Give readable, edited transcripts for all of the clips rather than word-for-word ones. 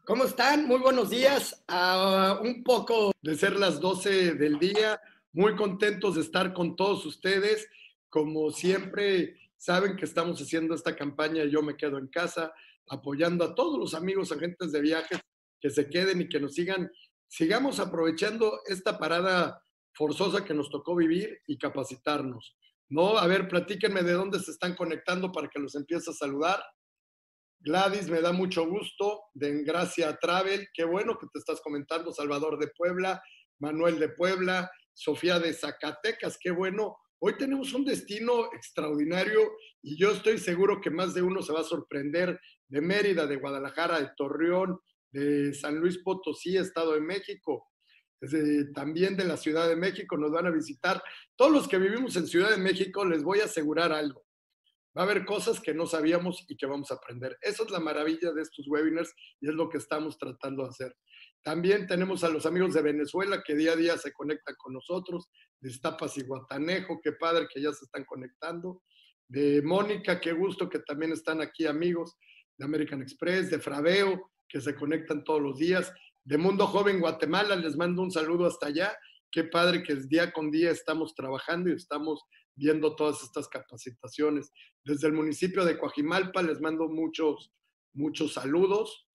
¿Cómo están? Muy buenos días. Un poco de ser las 12 del día, muy contentos de estar con todos ustedes. Como siempre, saben que estamos haciendo esta campaña Yo me quedo en casa, apoyando a todos los amigos agentes de viajes que se queden y que nos sigan. Sigamos aprovechando esta parada forzosa que nos tocó vivir y capacitarnos. ¿No? A ver, platíquenme de dónde se están conectando para que los empiece a saludar. Gladys, me da mucho gusto, de Engracia Travel, qué bueno que te estás comentando, Salvador de Puebla, Manuel de Puebla, Sofía de Zacatecas, qué bueno. Hoy tenemos un destino extraordinario y yo estoy seguro que más de uno se va a sorprender de Mérida, de Guadalajara, de Torreón, de San Luis Potosí, Estado de México, también de la Ciudad de México, nos van a visitar. Todos los que vivimos en Ciudad de México les voy a asegurar algo. Va a haber cosas que no sabíamos y que vamos a aprender. Esa es la maravilla de estos webinars y es lo que estamos tratando de hacer. También tenemos a los amigos de Venezuela que día a día se conectan con nosotros, de Iztapas y Guatanejo, qué padre que ya se están conectando. De Mónica, qué gusto que también están aquí amigos, de American Express, de Fraveo, que se conectan todos los días. De Mundo Joven Guatemala, les mando un saludo hasta allá. Qué padre que día con día estamos trabajando y estamos viendo todas estas capacitaciones. Desde el municipio de Coajimalpa les mando muchos saludos.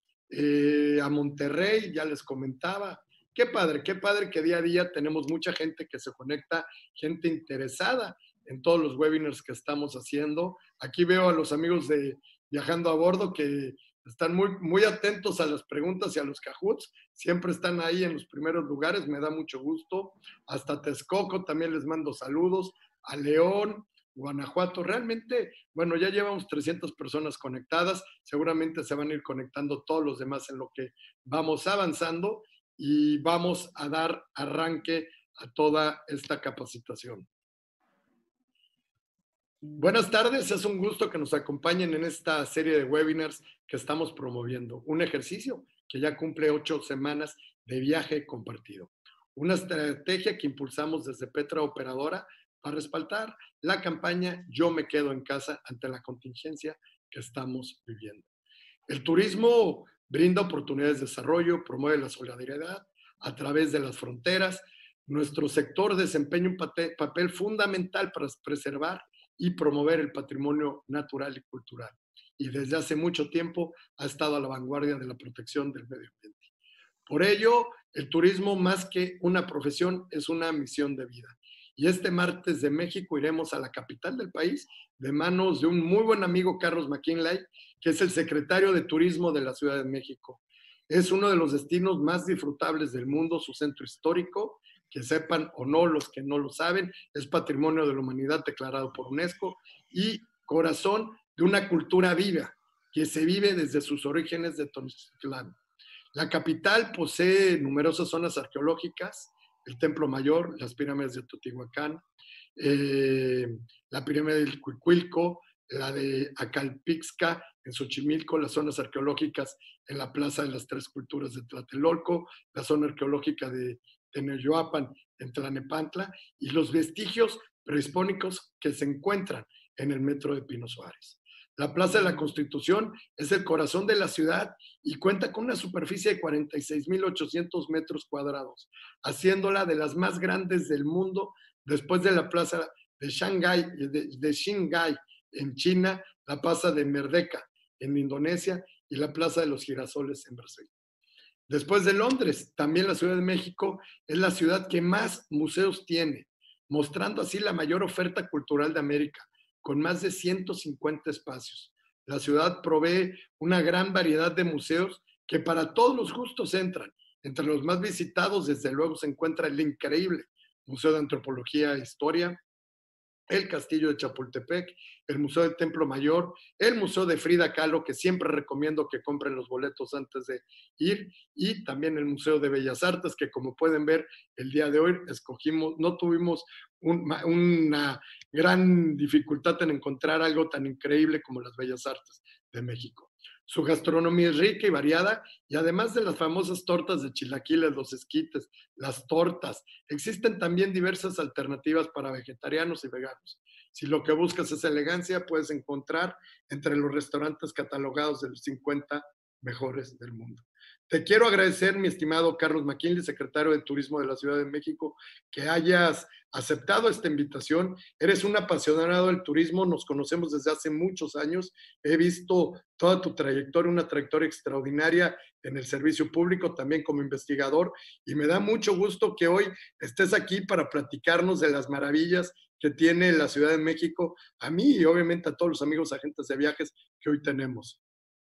A Monterrey, ya les comentaba. Qué padre que día a día tenemos mucha gente que se conecta, gente interesada en todos los webinars que estamos haciendo. Aquí veo a los amigos de Viajando a Bordo que están muy atentos a las preguntas y a los cajuts. Siempre están ahí en los primeros lugares, me da mucho gusto. Hasta Texcoco también les mando saludos. A León, Guanajuato. Realmente, bueno, ya llevamos 300 personas conectadas, seguramente se van a ir conectando todos los demás en lo que vamos avanzando y vamos a dar arranque a toda esta capacitación. Buenas tardes, es un gusto que nos acompañen en esta serie de webinars que estamos promoviendo. Un ejercicio que ya cumple 8 semanas de viaje compartido. Una estrategia que impulsamos desde Petra Operadora para respaldar la campaña Yo me quedo en casa ante la contingencia que estamos viviendo. El turismo brinda oportunidades de desarrollo, promueve la solidaridad a través de las fronteras. Nuestro sector desempeña un papel fundamental para preservar y promover el patrimonio natural y cultural. Y desde hace mucho tiempo ha estado a la vanguardia de la protección del medio ambiente. Por ello, el turismo, más que una profesión, es una misión de vida. Y este martes de México iremos a la capital del país de manos de un muy buen amigo, Carlos McKinley, que es el secretario de Turismo de la Ciudad de México. Es uno de los destinos más disfrutables del mundo, su centro histórico, que sepan o no los que no lo saben, es Patrimonio de la Humanidad declarado por UNESCO y corazón de una cultura viva que se vive desde sus orígenes de Tenochtitlán. La capital posee numerosas zonas arqueológicas, el Templo Mayor, las pirámides de Teotihuacán, eh, la pirámide del Cuicuilco, la de Acalpixca en Xochimilco, las zonas arqueológicas en la Plaza de las Tres Culturas de Tlatelolco, la zona arqueológica de Teneyoapan en Tlanepantla y los vestigios prehispánicos que se encuentran en el metro de Pino Suárez. La Plaza de la Constitución es el corazón de la ciudad y cuenta con una superficie de 46,800 metros cuadrados, haciéndola de las más grandes del mundo después de la Plaza de Shanghái, de Xinghai en China, la Plaza de Merdeka en Indonesia y la Plaza de los Girasoles en Brasil. Después de Londres, también la Ciudad de México es la ciudad que más museos tiene, mostrando así la mayor oferta cultural de América, con más de 150 espacios. La ciudad provee una gran variedad de museos que para todos los gustos entran. Entre los más visitados, desde luego, se encuentra el increíble Museo de Antropología e Historia, el Castillo de Chapultepec, el Museo del Templo Mayor, el Museo de Frida Kahlo, que siempre recomiendo que compren los boletos antes de ir, y también el Museo de Bellas Artes, que como pueden ver, el día de hoy escogimos, no tuvimos una gran dificultad en encontrar algo tan increíble como las Bellas Artes de México. Su gastronomía es rica y variada y además de las famosas tortas de chilaquiles, los esquites, las tortas, existen también diversas alternativas para vegetarianos y veganos. Si lo que buscas es elegancia, puedes encontrar entre los restaurantes catalogados de los 50 mejores del mundo. Te quiero agradecer, mi estimado Carlos McKinley, secretario de Turismo de la Ciudad de México, que hayas aceptado esta invitación. Eres un apasionado del turismo, nos conocemos desde hace muchos años. He visto toda tu trayectoria, una trayectoria extraordinaria en el servicio público, también como investigador, y me da mucho gusto que hoy estés aquí para platicarnos de las maravillas que tiene la Ciudad de México, a mí y obviamente a todos los amigos agentes de viajes que hoy tenemos.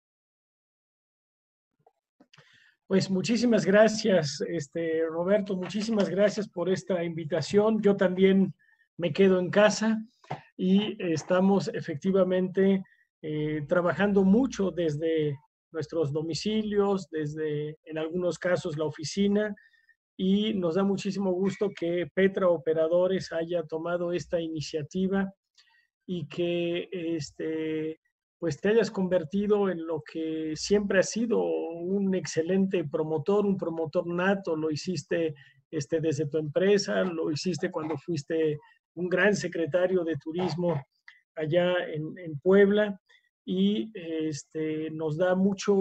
Pues muchísimas gracias, Roberto, muchísimas gracias por esta invitación. Yo también me quedo en casa y estamos efectivamente trabajando mucho desde nuestros domicilios, desde en algunos casos la oficina, y nos da muchísimo gusto que Petra Operadores haya tomado esta iniciativa y que pues te hayas convertido en lo que siempre has sido, un excelente promotor, un promotor nato. Lo hiciste desde tu empresa, lo hiciste cuando fuiste un gran secretario de turismo allá en Puebla, y nos da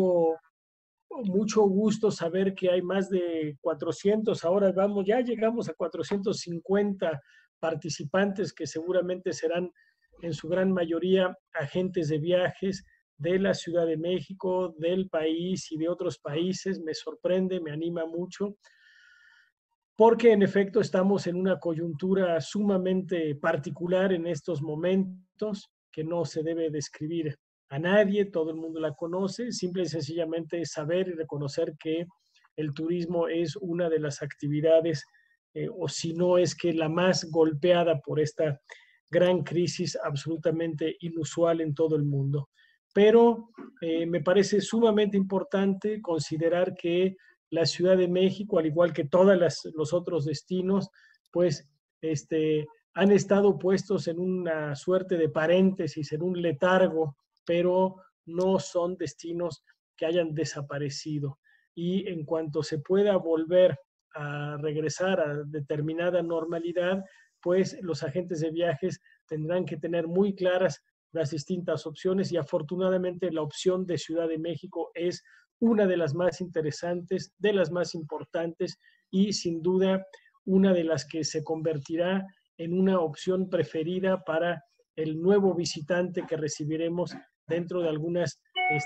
mucho gusto saber que hay más de 400, ahora ya llegamos a 450 participantes que seguramente serán en su gran mayoría agentes de viajes de la Ciudad de México, del país y de otros países. Me sorprende, me anima mucho, porque en efecto estamos en una coyuntura sumamente particular en estos momentos que no se debe describir a nadie, todo el mundo la conoce. Simple y sencillamente saber y reconocer que el turismo es una de las actividades, o si no es que la más golpeada por esta gran crisis absolutamente inusual en todo el mundo. Pero me parece sumamente importante considerar que la Ciudad de México, al igual que todos los otros destinos, pues han estado puestos en una suerte de paréntesis, en un letargo, pero no son destinos que hayan desaparecido. Y en cuanto se pueda volver a regresar a determinada normalidad, pues los agentes de viajes tendrán que tener muy claras las distintas opciones, y afortunadamente la opción de Ciudad de México es una de las más interesantes, de las más importantes, y sin duda una de las que se convertirá en una opción preferida para el nuevo visitante que recibiremos dentro de algunas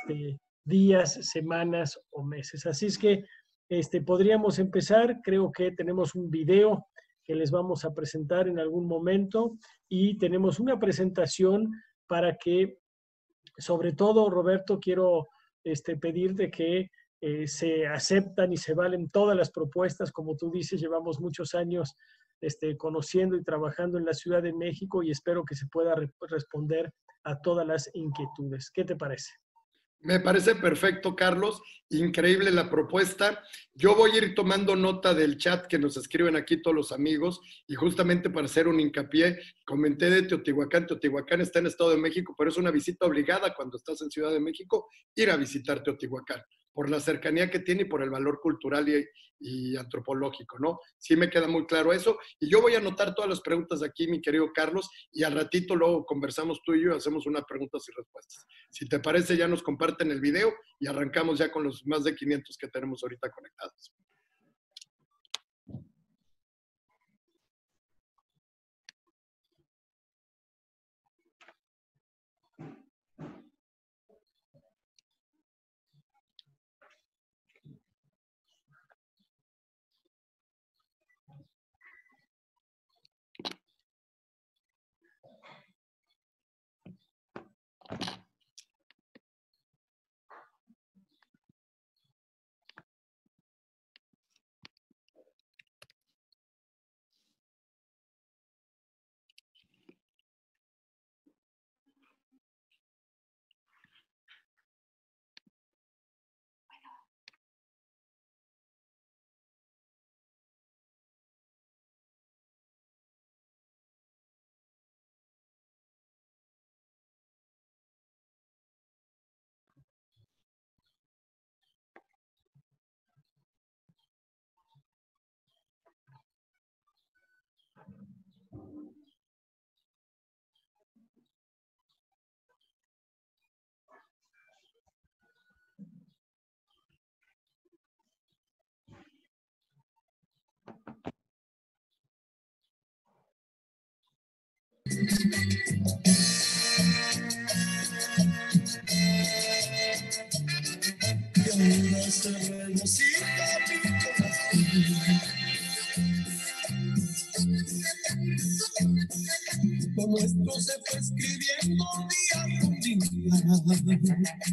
días, semanas o meses. Así es que podríamos empezar. Creo que tenemos un video que les vamos a presentar en algún momento, y tenemos una presentación para que, sobre todo, Roberto, quiero pedirte que se aceptan y se valen todas las propuestas. Como tú dices, llevamos muchos años conociendo y trabajando en la Ciudad de México, y espero que se pueda responder a todas las inquietudes. ¿Qué te parece? Me parece perfecto, Carlos. Increíble la propuesta. Yo voy a ir tomando nota del chat que nos escriben aquí todos los amigos, y justamente para hacer un hincapié, comenté de Teotihuacán. Teotihuacán está en Estado de México, pero es una visita obligada cuando estás en Ciudad de México, ir a visitar Teotihuacán, por la cercanía que tiene y por el valor cultural y antropológico, ¿no? Sí me queda muy claro eso. Y yo voy a anotar todas las preguntas aquí, mi querido Carlos, y al ratito luego conversamos tú y yo, hacemos unas preguntas y respuestas. Si te parece, ya nos comparten el video y arrancamos ya con los más de 500 que tenemos ahorita conectados. Todo esto se fue escribiendo día por día.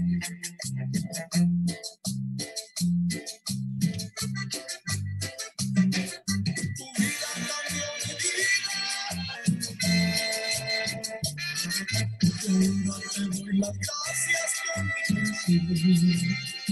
Las gracias por mi canción.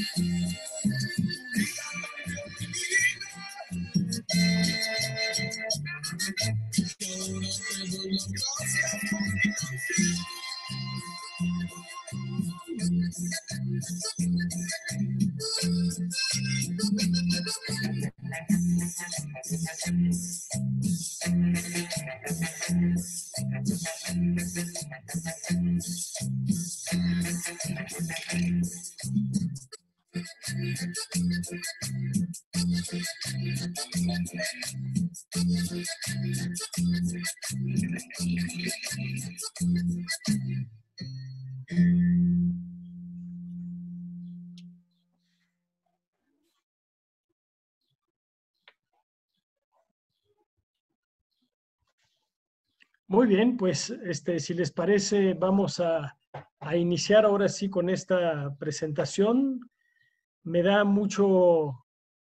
Muy bien, pues si les parece, vamos a iniciar ahora sí con esta presentación. Me da mucho,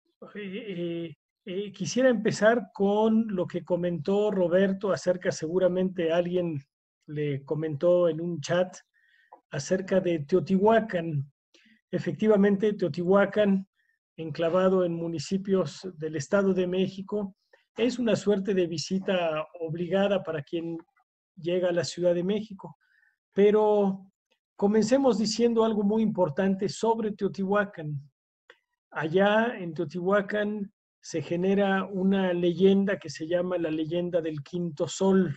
quisiera empezar con lo que comentó Roberto acerca, seguramente alguien le comentó en un chat acerca de Teotihuacán. Efectivamente, Teotihuacán, enclavado en municipios del Estado de México, es una suerte de visita obligada para quien llega a la Ciudad de México. Pero comencemos diciendo algo muy importante sobre Teotihuacán. Allá en Teotihuacán se genera una leyenda que se llama la leyenda del Quinto Sol.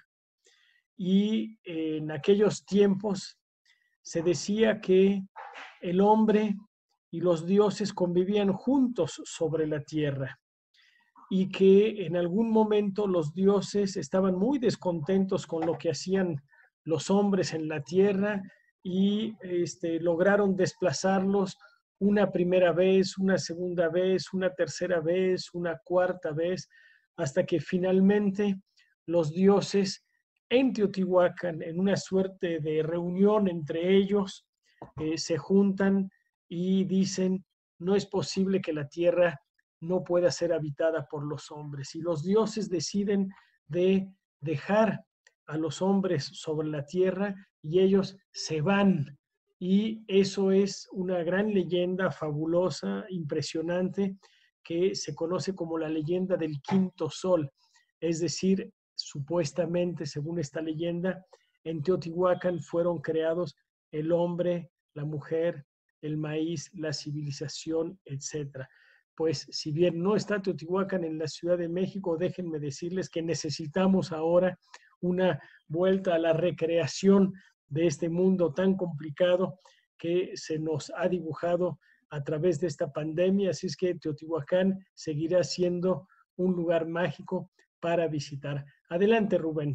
Y en aquellos tiempos se decía que el hombre y los dioses convivían juntos sobre la tierra y que en algún momento los dioses estaban muy descontentos con lo que hacían los hombres en la tierra y lograron desplazarlos una primera vez, una segunda vez, una tercera vez, una cuarta vez, hasta que finalmente los dioses en Teotihuacán, en una suerte de reunión entre ellos, se juntan y dicen, no es posible que la tierra no pueda ser habitada por los hombres. Y los dioses deciden de dejar a los hombres sobre la tierra y ellos se van. Y eso es una gran leyenda fabulosa, impresionante, que se conoce como la leyenda del quinto sol. Es decir, supuestamente, según esta leyenda, en Teotihuacán fueron creados el hombre, la mujer, el maíz, la civilización, etc. Pues si bien no está Teotihuacán en la Ciudad de México, déjenme decirles que necesitamos ahora una vuelta a la recreación de este mundo tan complicado que se nos ha dibujado a través de esta pandemia. Así es que Teotihuacán seguirá siendo un lugar mágico para visitar. Adelante, Rubén.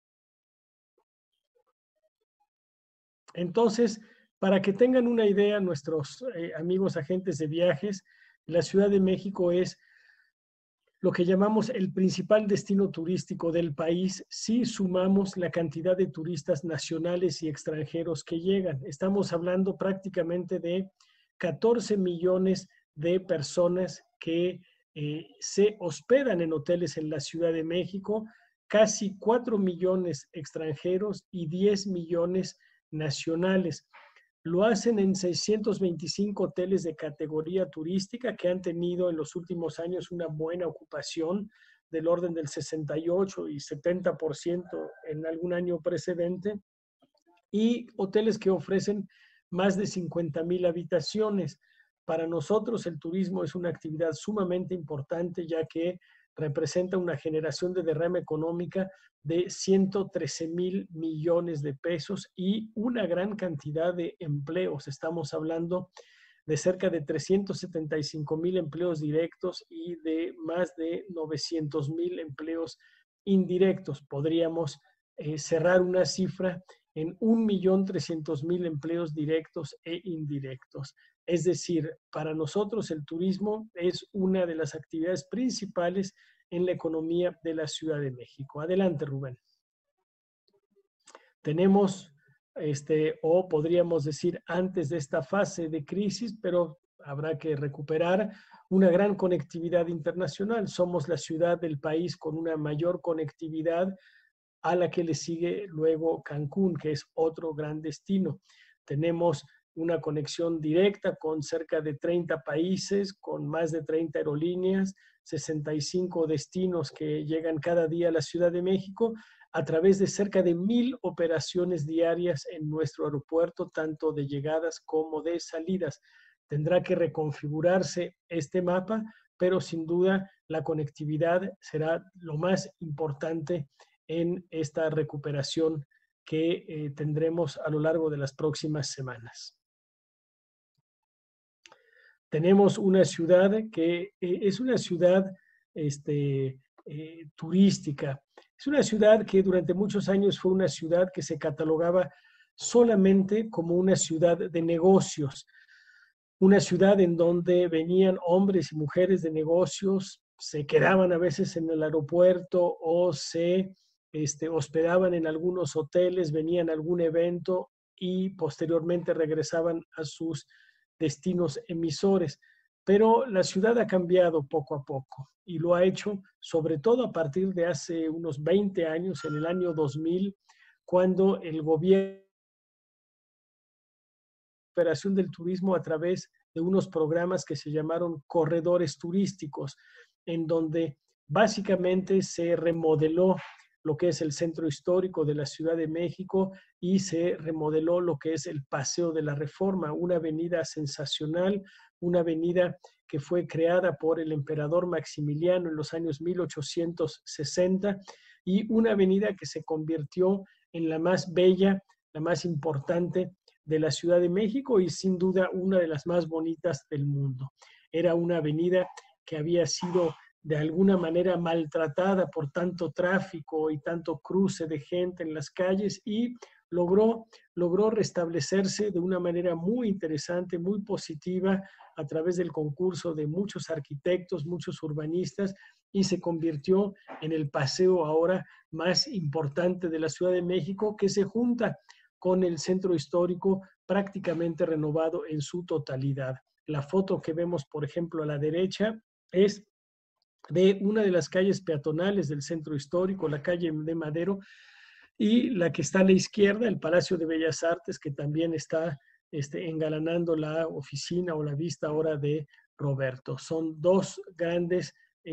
Entonces, para que tengan una idea, nuestros amigos agentes de viajes, la Ciudad de México es lo que llamamos el principal destino turístico del país si sumamos la cantidad de turistas nacionales y extranjeros que llegan. Estamos hablando prácticamente de 14 millones de personas que se hospedan en hoteles en la Ciudad de México, casi 4 millones extranjeros y 10 millones nacionales. Lo hacen en 625 hoteles de categoría turística que han tenido en los últimos años una buena ocupación del orden del 68 y 70% en algún año precedente, y hoteles que ofrecen más de 50,000 habitaciones. Para nosotros el turismo es una actividad sumamente importante, ya que representa una generación de derrama económica de 113,000 millones de pesos y una gran cantidad de empleos. Estamos hablando de cerca de 375,000 empleos directos y de más de 900,000 empleos indirectos. Podríamos cerrar una cifra en 1,300,000 empleos directos e indirectos. Es decir, para nosotros el turismo es una de las actividades principales en la economía de la Ciudad de México. Adelante, Rubén. Tenemos, o podríamos decir antes de esta fase de crisis, pero habrá que recuperar una gran conectividad internacional. Somos la ciudad del país con una mayor conectividad, a la que le sigue luego Cancún, que es otro gran destino. Tenemos una conexión directa con cerca de 30 países, con más de 30 aerolíneas, 65 destinos que llegan cada día a la Ciudad de México a través de cerca de 1,000 operaciones diarias en nuestro aeropuerto, tanto de llegadas como de salidas. Tendrá que reconfigurarse este mapa, pero sin duda la conectividad será lo más importante en esta recuperación que tendremos a lo largo de las próximas semanas. Tenemos una ciudad que es una ciudad turística. Es una ciudad que durante muchos años fue una ciudad que se catalogaba solamente como una ciudad de negocios, una ciudad en donde venían hombres y mujeres de negocios, se quedaban a veces en el aeropuerto o se hospedaban en algunos hoteles, venían a algún evento y posteriormente regresaban a sus destinos emisores. Pero la ciudad ha cambiado poco a poco y lo ha hecho sobre todo a partir de hace unos 20 años, en el año 2000, cuando el gobierno operación del turismo a través de unos programas que se llamaron corredores turísticos, en donde básicamente se remodeló lo que es el centro histórico de la Ciudad de México y se remodeló lo que es el Paseo de la Reforma, una avenida sensacional, una avenida que fue creada por el emperador Maximiliano en los años 1860 y una avenida que se convirtió en la más bella, la más importante de la Ciudad de México y sin duda una de las más bonitas del mundo. Era una avenida que había sido de alguna manera maltratada por tanto tráfico y tanto cruce de gente en las calles y logró restablecerse de una manera muy interesante, muy positiva a través del concurso de muchos arquitectos, muchos urbanistas y se convirtió en el paseo ahora más importante de la Ciudad de México que se junta con el centro histórico prácticamente renovado en su totalidad. La foto que vemos, por ejemplo, a la derecha es de una de las calles peatonales del centro histórico, la calle de Madero, y la que está a la izquierda, el Palacio de Bellas Artes, que también está engalanando la oficina o la vista ahora de Roberto. Son dos grandes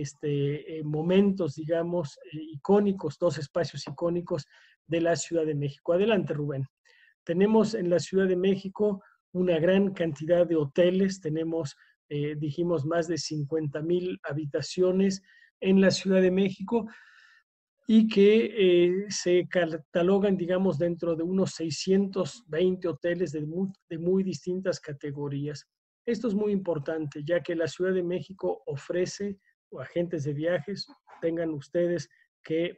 momentos, digamos, icónicos, dos espacios icónicos de la Ciudad de México. Adelante, Rubén. Tenemos en la Ciudad de México una gran cantidad de hoteles, tenemos, dijimos, más de 50,000 habitaciones en la Ciudad de México y que se catalogan, digamos, dentro de unos 620 hoteles de muy distintas categorías. Esto es muy importante, ya que la Ciudad de México ofrece agentes de viajes, tengan ustedes que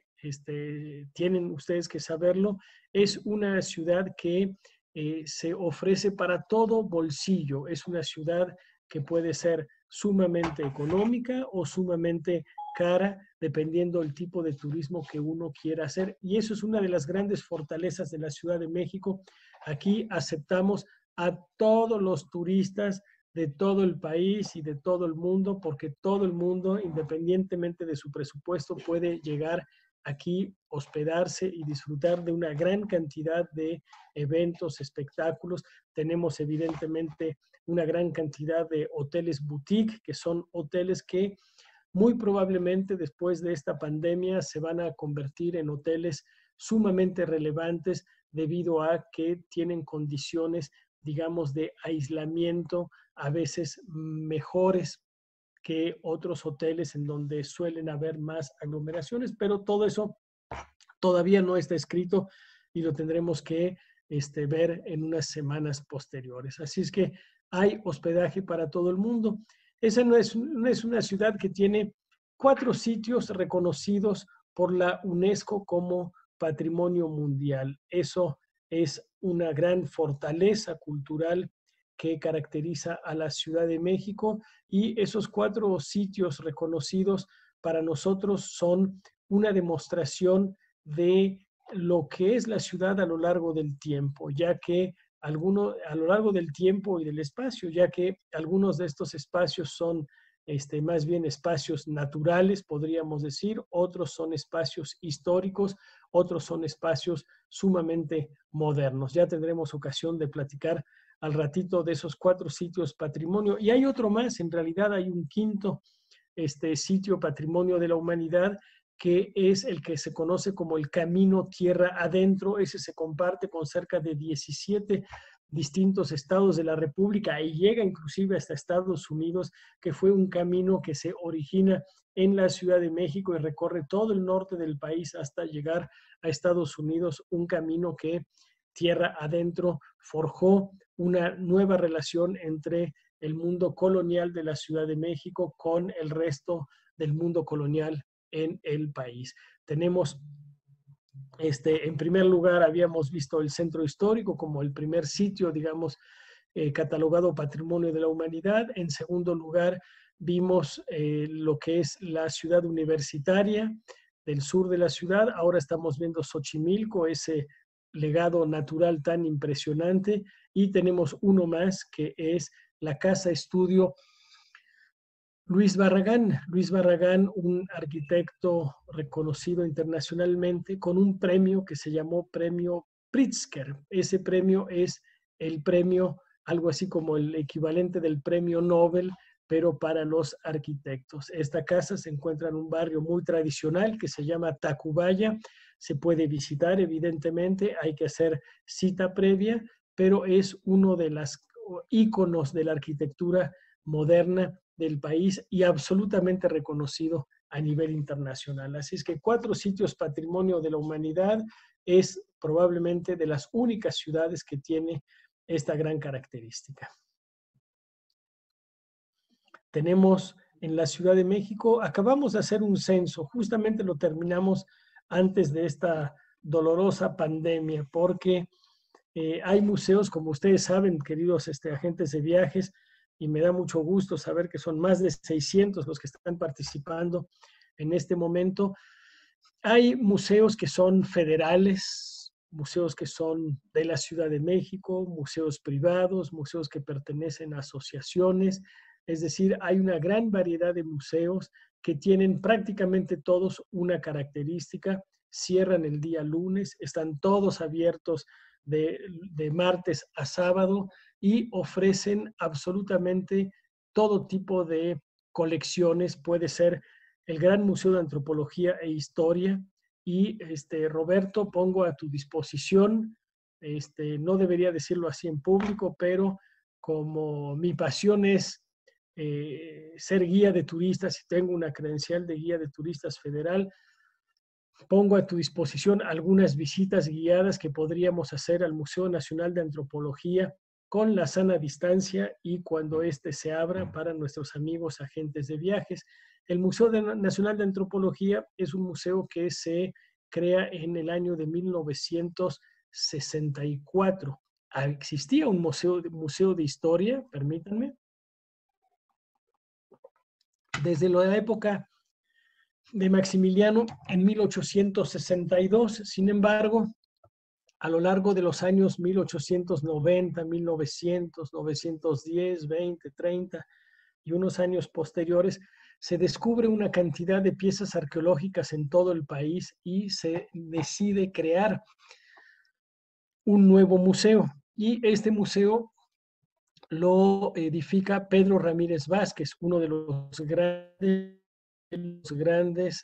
tienen ustedes que saberlo, es una ciudad que se ofrece para todo bolsillo, es una ciudad que puede ser sumamente económica o sumamente cara, dependiendo del tipo de turismo que uno quiera hacer. Y eso es una de las grandes fortalezas de la Ciudad de México. Aquí aceptamos a todos los turistas de todo el país y de todo el mundo, porque todo el mundo, independientemente de su presupuesto, puede llegar aquí, hospedarse y disfrutar de una gran cantidad de eventos, espectáculos. Tenemos evidentemente una gran cantidad de hoteles boutique, que son hoteles que muy probablemente después de esta pandemia se van a convertir en hoteles sumamente relevantes debido a que tienen condiciones, digamos, de aislamiento a veces mejores que otros hoteles en donde suelen haber más aglomeraciones, pero todo eso todavía no está escrito y lo tendremos que ver en unas semanas posteriores. Así es que hay hospedaje para todo el mundo. Esa no es una ciudad que tiene 4 sitios reconocidos por la UNESCO como Patrimonio Mundial. Eso es una gran fortaleza cultural que caracteriza a la Ciudad de México, y esos 4 sitios reconocidos para nosotros son una demostración de lo que es la ciudad a lo largo del tiempo, ya que a lo largo del tiempo y del espacio, ya que algunos de estos espacios son más bien espacios naturales, podríamos decir, otros son espacios históricos, otros son espacios sumamente modernos. Ya tendremos ocasión de platicar al ratito de esos 4 sitios patrimonio. Y hay otro más, en realidad hay un quinto sitio patrimonio de la humanidad, que es el que se conoce como el Camino Tierra Adentro. Ese se comparte con cerca de 17 distintos estados de la República y llega inclusive hasta Estados Unidos, que fue un camino que se origina en la Ciudad de México y recorre todo el norte del país hasta llegar a Estados Unidos, un camino que tierra adentro forjó una nueva relación entre el mundo colonial de la Ciudad de México con el resto del mundo colonial en el país. Tenemos, en primer lugar, habíamos visto el centro histórico como el primer sitio, digamos, catalogado Patrimonio de la Humanidad. En segundo lugar, vimos lo que es la ciudad universitaria del sur de la ciudad. Ahora estamos viendo Xochimilco, ese legado natural tan impresionante. Y tenemos uno más, que es la Casa Estudio Luis Barragán. Luis Barragán, un arquitecto reconocido internacionalmente con un premio que se llamó Premio Pritzker. Ese premio es el premio, algo así como el equivalente del Premio Nobel, pero para los arquitectos. Esta casa se encuentra en un barrio muy tradicional que se llama Tacubaya. Se puede visitar, evidentemente, hay que hacer cita previa, pero es uno de los íconos de la arquitectura moderna del país y absolutamente reconocido a nivel internacional. Así es que 4 sitios patrimonio de la humanidad es probablemente de las únicas ciudades que tiene esta gran característica. Tenemos en la Ciudad de México, acabamos de hacer un censo, justamente lo terminamos antes de esta dolorosa pandemia, porque hay museos, como ustedes saben, queridos agentes de viajes, y me da mucho gusto saber que son más de 600 los que están participando en este momento. Hay museos que son federales, museos que son de la Ciudad de México, museos privados, museos que pertenecen a asociaciones. Es decir, hay una gran variedad de museos que tienen prácticamente todos una característica. Cierran el día lunes, están todos abiertos de martes a sábado y ofrecen absolutamente todo tipo de colecciones. Puede ser el Gran Museo de Antropología e Historia. Y Roberto, pongo a tu disposición, no debería decirlo así en público, pero como mi pasión es ser guía de turistas y tengo una credencial de guía de turistas federal, pongo a tu disposición algunas visitas guiadas que podríamos hacer al Museo Nacional de Antropología con la sana distancia y cuando se abra para nuestros amigos agentes de viajes. El Museo Nacional de Antropología es un museo que se crea en el año de 1964. Existía un museo de historia, permítanme, desde la época de Maximiliano en 1862. Sin embargo, a lo largo de los años 1890, 1900, 910, 20, 30 y unos años posteriores, se descubre una cantidad de piezas arqueológicas en todo el país y se decide crear un nuevo museo. Y este museo lo edifica Pedro Ramírez Vázquez, uno de los grandes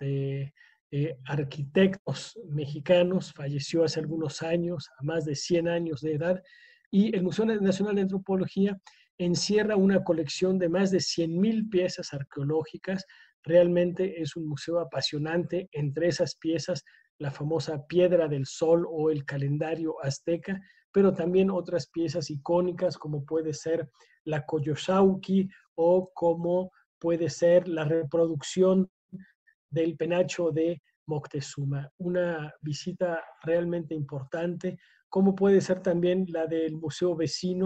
arquitectos mexicanos. Falleció hace algunos años, a más de 100 años de edad, y el Museo Nacional de Antropología encierra una colección de más de 100,000 piezas arqueológicas. Realmente es un museo apasionante. Entre esas piezas, la famosa Piedra del Sol o el calendario azteca, pero también otras piezas icónicas como puede ser la Coyosauqui o como puede ser la reproducción del penacho de Moctezuma. Una visita realmente importante, como puede ser también la del museo vecino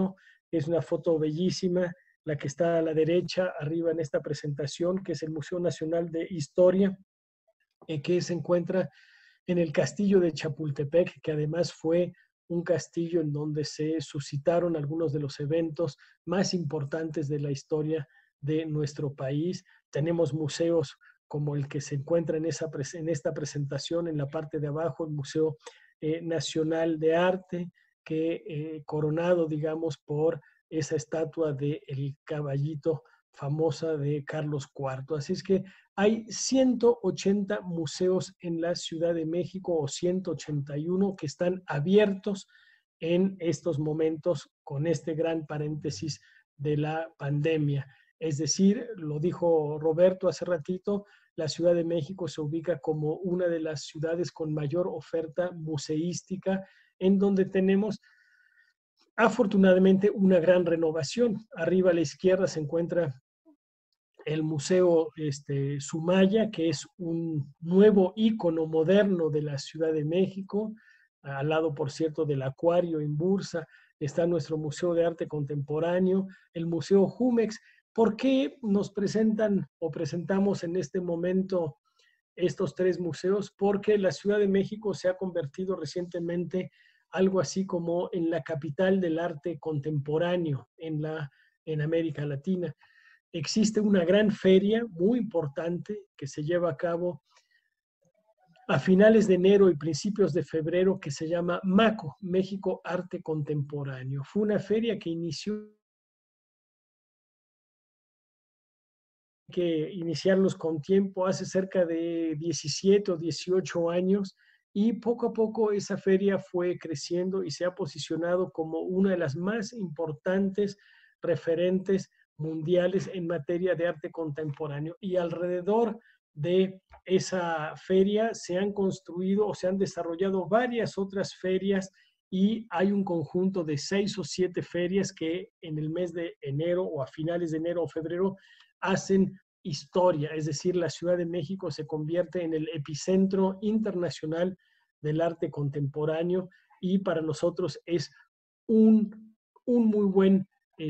Es una foto bellísima, la que está a la derecha, arriba en esta presentación, que es el Museo Nacional de Historia, que se encuentra en el castillo de Chapultepec, que además fue un castillo en donde se suscitaron algunos de los eventos más importantes de la historia de nuestro país. Tenemos museos como el que se encuentra en esta presentación, en la parte de abajo, el Museo Nacional de Arte, que coronado, digamos, por esa estatua del caballito famosa de Carlos IV. Así es que hay 180 museos en la Ciudad de México o 181 que están abiertos en estos momentos con este gran paréntesis de la pandemia. Es decir, lo dijo Roberto hace ratito, la Ciudad de México se ubica como una de las ciudades con mayor oferta museística, en donde tenemos afortunadamente una gran renovación. Arriba a la izquierda se encuentra el Museo Sumaya, que es un nuevo ícono moderno de la Ciudad de México, al lado, por cierto, del Acuario en Bursa. Está nuestro Museo de Arte Contemporáneo, el Museo Jumex. ¿Por qué nos presentan o presentamos en este momento estos tres museos? Porque la Ciudad de México se ha convertido recientemente algo así como en la capital del arte contemporáneo en América Latina. Existe una gran feria muy importante que se lleva a cabo a finales de enero y principios de febrero, que se llama MACO, México Arte Contemporáneo. Fue una feria que iniciarlos con tiempo, hace cerca de 17 o 18 años, y poco a poco esa feria fue creciendo y se ha posicionado como una de las más importantes referentes mundiales en materia de arte contemporáneo. Y alrededor de esa feria se han construido o se han desarrollado varias otras ferias, y hay un conjunto de 6 o 7 ferias que en el mes de enero o a finales de enero o febrero hacen historia. Es decir, la Ciudad de México se convierte en el epicentro internacional del arte contemporáneo, y para nosotros es un muy buen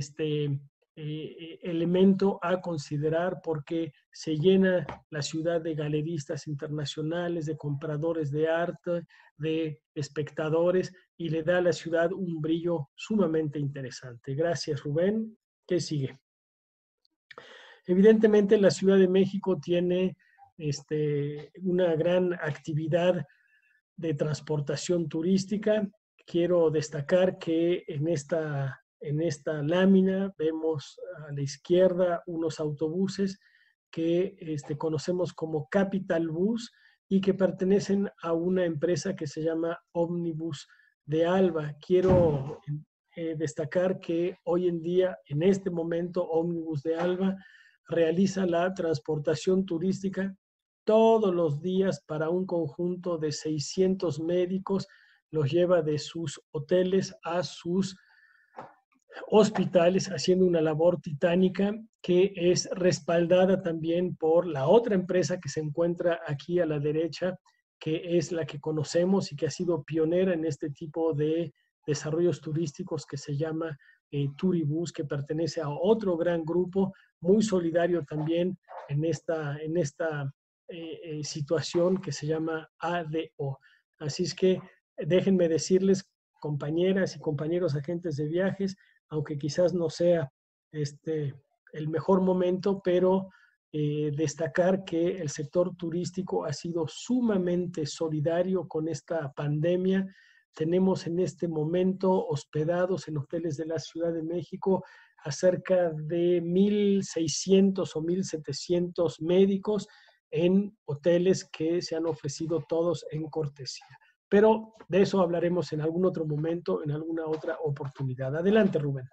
elemento a considerar, porque se llena la ciudad de galeristas internacionales, de compradores de arte, de espectadores, y le da a la ciudad un brillo sumamente interesante. Gracias, Rubén. ¿Qué sigue? Evidentemente, la Ciudad de México tiene una gran actividad de transportación turística. Quiero destacar que en esta lámina vemos a la izquierda unos autobuses que conocemos como Capital Bus y que pertenecen a una empresa que se llama Omnibus de Alba. Quiero destacar que hoy en día, en este momento, Omnibus de Alba realiza la transportación turística todos los días para un conjunto de 600 médicos, los lleva de sus hoteles a sus hospitales, haciendo una labor titánica que es respaldada también por la otra empresa que se encuentra aquí a la derecha, que es la que conocemos y que ha sido pionera en este tipo de desarrollos turísticos, que se llama Turibus, que pertenece a otro gran grupo, muy solidario también en esta situación, que se llama ADO. Así es que déjenme decirles, compañeras y compañeros agentes de viajes, aunque quizás no sea el mejor momento, pero destacar que el sector turístico ha sido sumamente solidario con esta pandemia. Tenemos en este momento hospedados en hoteles de la Ciudad de México a cerca de 1,600 o 1,700 médicos en hoteles que se han ofrecido todos en cortesía. Pero de eso hablaremos en algún otro momento, en alguna otra oportunidad. Adelante, Rubén.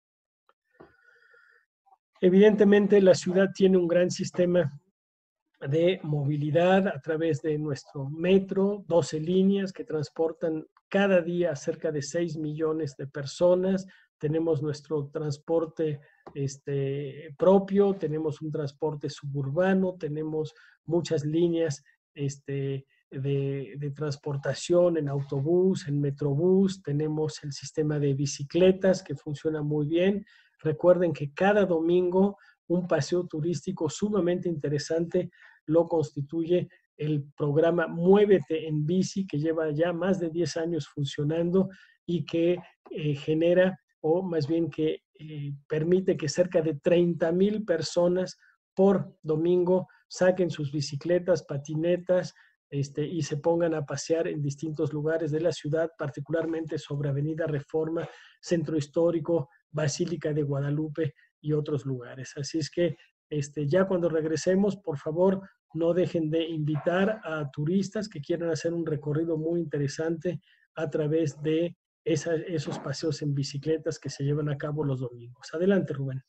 Evidentemente, la ciudad tiene un gran sistema de movilidad a través de nuestro metro, 12 líneas que transportan cada día a cerca de 6 millones de personas. Tenemos nuestro transporte propio, tenemos un transporte suburbano, tenemos muchas líneas de transportación en autobús, en metrobús, tenemos el sistema de bicicletas que funciona muy bien. Recuerden que cada domingo un paseo turístico sumamente interesante lo constituye el programa Muévete en Bici, que lleva ya más de 10 años funcionando y que genera, o más bien que permite que cerca de 30,000 personas por domingo saquen sus bicicletas, patinetas, y se pongan a pasear en distintos lugares de la ciudad, particularmente sobre Avenida Reforma, Centro Histórico, Basílica de Guadalupe y otros lugares. Así es que ya cuando regresemos, por favor, no dejen de invitar a turistas que quieran hacer un recorrido muy interesante a través de esos paseos en bicicletas que se llevan a cabo los domingos. Adelante, Rubén.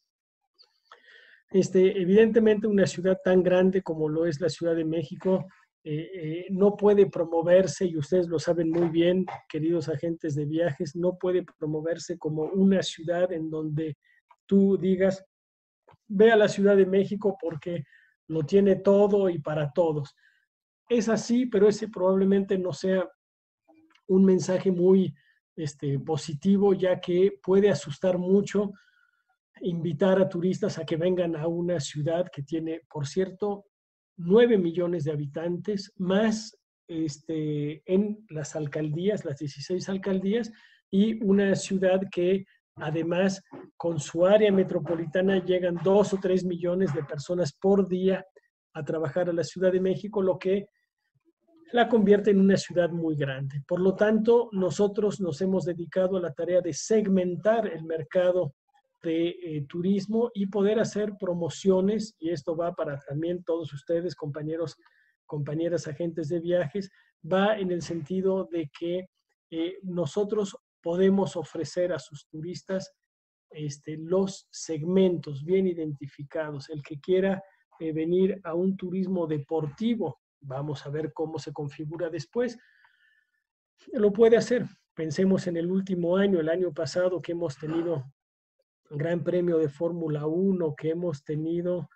Evidentemente, una ciudad tan grande como lo es la Ciudad de México no puede promoverse, y ustedes lo saben muy bien, queridos agentes de viajes, no puede promoverse como una ciudad en donde tú digas, ve a la Ciudad de México porque lo tiene todo y para todos. Es así, pero ese probablemente no sea un mensaje muy positivo, ya que puede asustar mucho invitar a turistas a que vengan a una ciudad que tiene, por cierto, 9 millones de habitantes, más en las alcaldías, las 16 alcaldías, y una ciudad que además con su área metropolitana llegan 2 o 3 millones de personas por día a trabajar a la Ciudad de México, lo que la convierte en una ciudad muy grande. Por lo tanto, nosotros nos hemos dedicado a la tarea de segmentar el mercado de turismo y poder hacer promociones, y esto va para también todos ustedes, compañeros, compañeras, agentes de viajes, va en el sentido de que nosotros podemos ofrecer a sus turistas los segmentos bien identificados. El que quiera venir a un turismo deportivo, vamos a ver cómo se configura después, lo puede hacer. Pensemos en el último año, el año pasado, que hemos tenido Gran Premio de Fórmula 1, que hemos tenido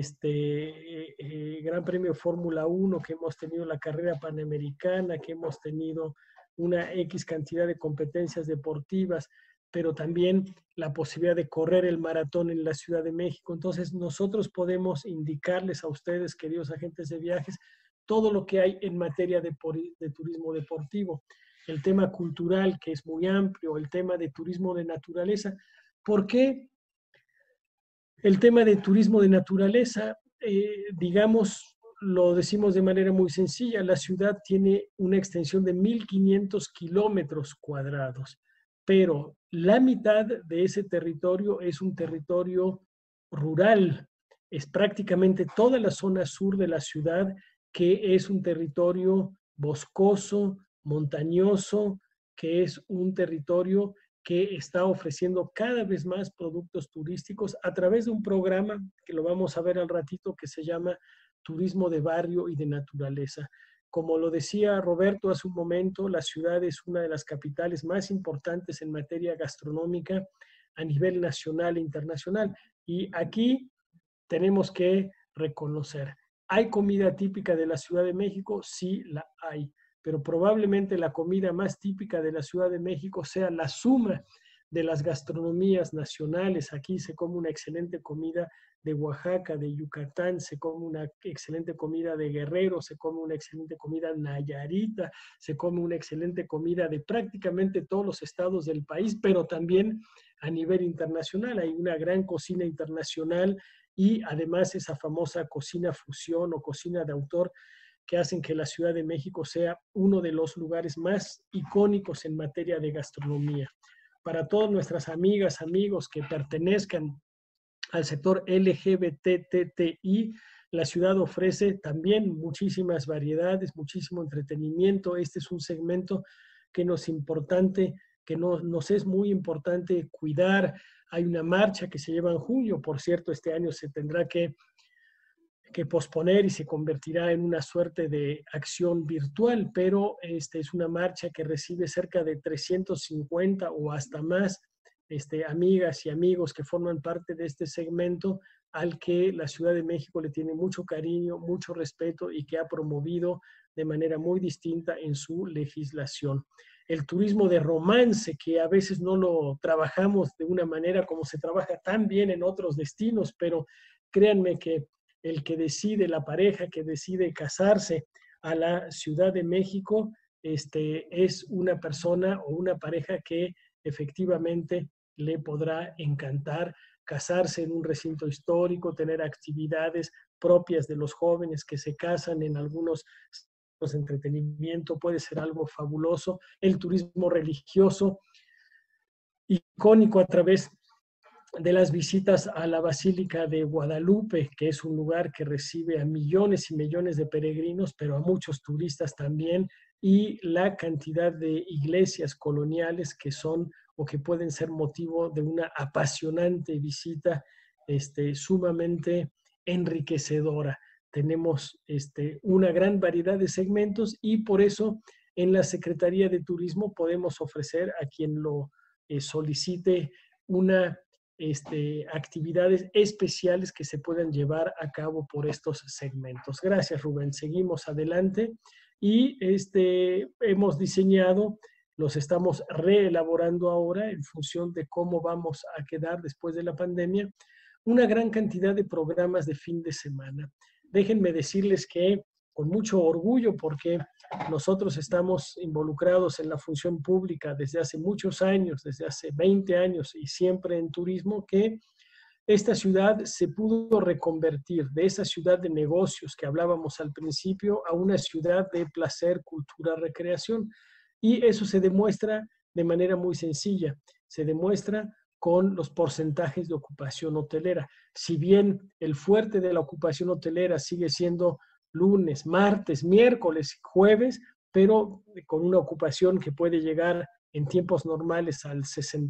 Gran Premio de Fórmula 1, que hemos tenido la carrera panamericana, que hemos tenido una X cantidad de competencias deportivas, pero también la posibilidad de correr el maratón en la Ciudad de México. Entonces, nosotros podemos indicarles a ustedes, queridos agentes de viajes, todo lo que hay en materia de turismo deportivo, el tema cultural, que es muy amplio, el tema de turismo de naturaleza. ¿Por qué el tema de turismo de naturaleza? Digamos, lo decimos de manera muy sencilla, la ciudad tiene una extensión de 1,500 kilómetros cuadrados, pero la mitad de ese territorio es un territorio rural. Es prácticamente toda la zona sur de la ciudad, que es un territorio boscoso, montañoso, que es un territorio que está ofreciendo cada vez más productos turísticos a través de un programa que lo vamos a ver al ratito, que se llama Turismo de Barrio y de Naturaleza. Como lo decía Roberto hace un momento, la ciudad es una de las capitales más importantes en materia gastronómica a nivel nacional e internacional. Y aquí tenemos que reconocer, ¿hay comida típica de la Ciudad de México? Sí, la hay, pero probablemente la comida más típica de la Ciudad de México sea la suma de las gastronomías nacionales. Aquí se come una excelente comida de Oaxaca, de Yucatán, se come una excelente comida de Guerrero, se come una excelente comida nayarita, se come una excelente comida de prácticamente todos los estados del país, pero también a nivel internacional. Hay una gran cocina internacional y además esa famosa cocina fusión o cocina de autor que hacen que la Ciudad de México sea uno de los lugares más icónicos en materia de gastronomía. Para todas nuestras amigas, amigos que pertenezcan al sector LGBTTI, la ciudad ofrece también muchísimas variedades, muchísimo entretenimiento. Este es un segmento que nos es muy importante cuidar. Hay una marcha que se lleva en junio, por cierto, este año se tendrá que posponer y se convertirá en una suerte de acción virtual, pero es una marcha que recibe cerca de 350 o hasta más amigas y amigos que forman parte de este segmento al que la Ciudad de México le tiene mucho cariño, mucho respeto y que ha promovido de manera muy distinta en su legislación. El turismo de romance, que a veces no lo trabajamos de una manera como se trabaja tan bien en otros destinos, pero créanme que el que decide, la pareja que decide casarse a la Ciudad de México, es una persona o una pareja que efectivamente le podrá encantar casarse en un recinto histórico, tener actividades propias de los jóvenes que se casan en algunos de entretenimiento, puede ser algo fabuloso. El turismo religioso, icónico a través de las visitas a la Basílica de Guadalupe, que es un lugar que recibe a millones y millones de peregrinos, pero a muchos turistas también, y la cantidad de iglesias coloniales que son o que pueden ser motivo de una apasionante visita sumamente enriquecedora. Tenemos una gran variedad de segmentos y por eso en la Secretaría de Turismo podemos ofrecer a quien lo solicite una actividades especiales que se puedan llevar a cabo por estos segmentos. Gracias, Rubén. Seguimos adelante y hemos diseñado, los estamos reelaborando ahora en función de cómo vamos a quedar después de la pandemia, una gran cantidad de programas de fin de semana. Déjenme decirles que con mucho orgullo, porque nosotros estamos involucrados en la función pública desde hace muchos años, desde hace 20 años y siempre en turismo, que esta ciudad se pudo reconvertir de esa ciudad de negocios que hablábamos al principio a una ciudad de placer, cultura, recreación. Y eso se demuestra de manera muy sencilla. Se demuestra con los porcentajes de ocupación hotelera. Si bien el fuerte de la ocupación hotelera sigue siendo lunes, martes, miércoles, jueves, pero con una ocupación que puede llegar en tiempos normales al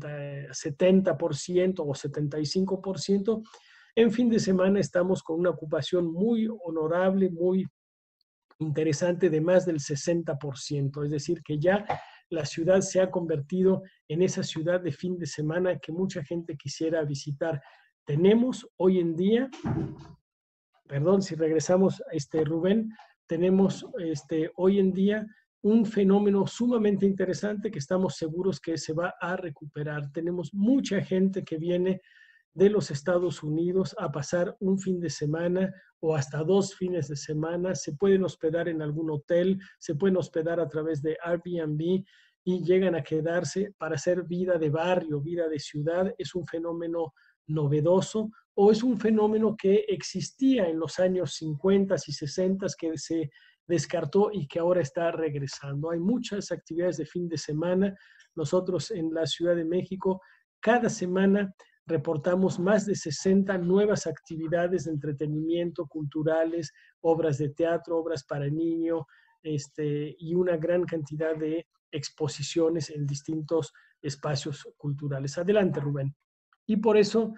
70% o 75%, en fin de semana estamos con una ocupación muy honorable, muy interesante de más del 60%, es decir, que ya la ciudad se ha convertido en esa ciudad de fin de semana que mucha gente quisiera visitar. Tenemos hoy en día, perdón, si regresamos a Rubén, tenemos hoy en día un fenómeno sumamente interesante que estamos seguros que se va a recuperar. Tenemos mucha gente que viene de los Estados Unidos a pasar un fin de semana o hasta 2 fines de semana. Se pueden hospedar en algún hotel, se pueden hospedar a través de Airbnb y llegan a quedarse para hacer vida de barrio, vida de ciudad. Es un fenómeno novedoso o es un fenómeno que existía en los años 50 y 60 que se descartó y que ahora está regresando. Hay muchas actividades de fin de semana. Nosotros en la Ciudad de México cada semana reportamos más de 60 nuevas actividades de entretenimiento, culturales, obras de teatro, obras para niños, y una gran cantidad de exposiciones en distintos espacios culturales. Adelante, Rubén. Y por eso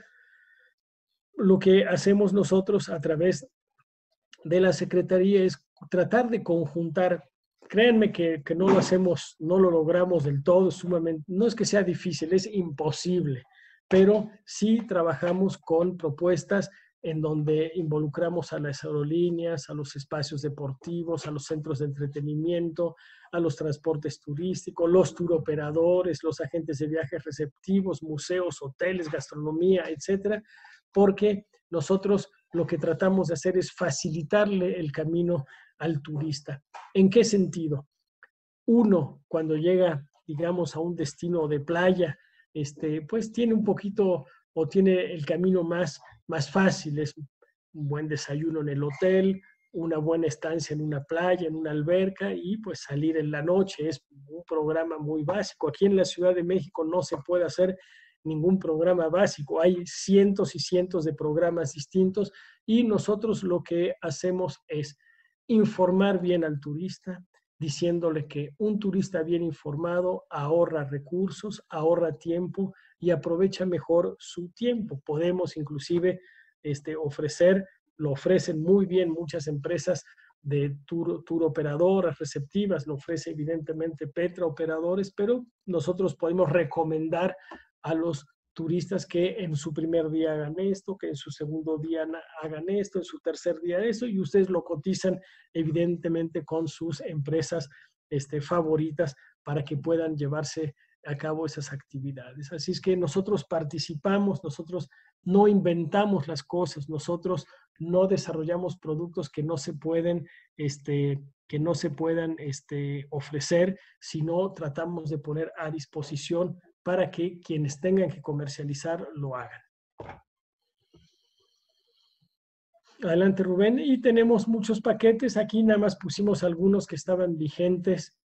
lo que hacemos nosotros a través de la Secretaría es tratar de conjuntar. Créanme que no lo hacemos, no lo logramos del todo, sumamente, no es que sea difícil, es imposible, pero sí trabajamos con propuestas en donde involucramos a las aerolíneas, a los espacios deportivos, a los centros de entretenimiento, a los transportes turísticos, los turoperadores, los agentes de viajes receptivos, museos, hoteles, gastronomía, etcétera, porque nosotros lo que tratamos de hacer es facilitarle el camino al turista. ¿En qué sentido? Uno, cuando llega, digamos, a un destino de playa, pues tiene un poquito o tiene el camino más fácil, es un buen desayuno en el hotel, una buena estancia en una playa, en una alberca y pues salir en la noche. Es un programa muy básico. Aquí en la Ciudad de México no se puede hacer ningún programa básico. Hay cientos y cientos de programas distintos y nosotros lo que hacemos es informar bien al turista, diciéndole que un turista bien informado ahorra recursos, ahorra tiempo y aprovecha mejor su tiempo. Podemos inclusive ofrecer, lo ofrecen muy bien muchas empresas de tour operadoras receptivas, lo ofrece evidentemente Petra Operadores, pero nosotros podemos recomendar a los turistas que en su primer día hagan esto, que en su segundo día hagan esto, en su tercer día esto, y ustedes lo cotizan evidentemente con sus empresas favoritas para que puedan llevarse a cabo esas actividades. Así es que nosotros participamos, nosotros no inventamos las cosas, nosotros no desarrollamos productos que no se pueden, ofrecer, sino tratamos de poner a disposición para que quienes tengan que comercializar lo hagan. Adelante, Rubén. Y tenemos muchos paquetes. Aquí nada más pusimos algunos que estaban vigentes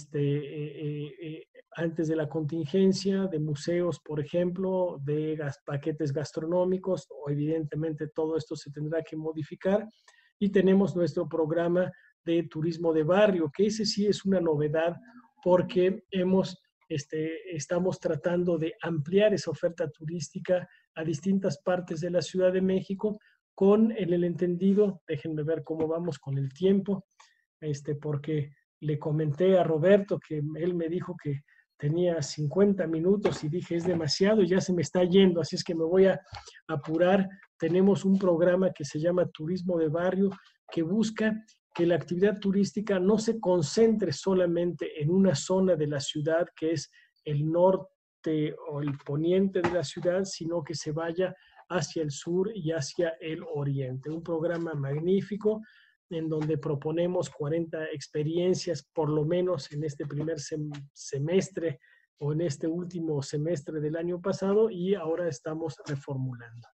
antes de la contingencia, de museos, por ejemplo, de paquetes gastronómicos, o evidentemente todo esto se tendrá que modificar. Y tenemos nuestro programa de turismo de barrio, que ese sí es una novedad porque estamos tratando de ampliar esa oferta turística a distintas partes de la Ciudad de México con el entendido, déjenme ver cómo vamos con el tiempo, porque le comenté a Roberto que él me dijo que tenía 50 minutos y dije es demasiado y ya se me está yendo, así es que me voy a apurar. Tenemos un programa que se llama Turismo de Barrio que busca que la actividad turística no se concentre solamente en una zona de la ciudad que es el norte o el poniente de la ciudad, sino que se vaya hacia el sur y hacia el oriente. Un programa magnífico en donde proponemos 40 experiencias, por lo menos en este primer semestre o en este último semestre del año pasado, y ahora estamos reformulando.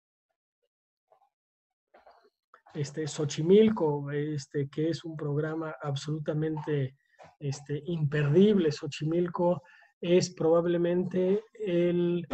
Xochimilco, que es un programa absolutamente imperdible. Xochimilco es probablemente el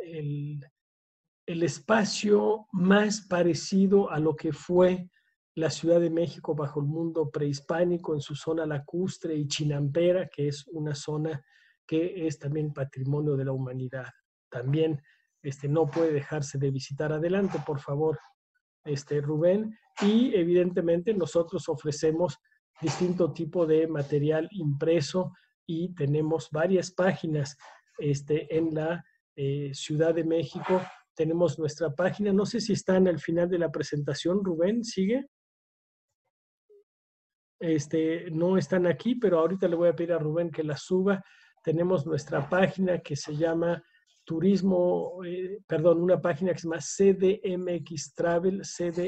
espacio más parecido a lo que fue la Ciudad de México bajo el mundo prehispánico en su zona lacustre y chinampera, que es una zona que es también patrimonio de la humanidad. También no puede dejarse de visitar. Adelante, por favor, Rubén. Y evidentemente nosotros ofrecemos distinto tipo de material impreso y tenemos varias páginas en la Ciudad de México. Tenemos nuestra página, no sé si está en el final de la presentación, Rubén, ¿sigue? No están aquí, pero ahorita le voy a pedir a Rubén que la suba. Tenemos nuestra página que se llama una página que se llama CDMX Travel,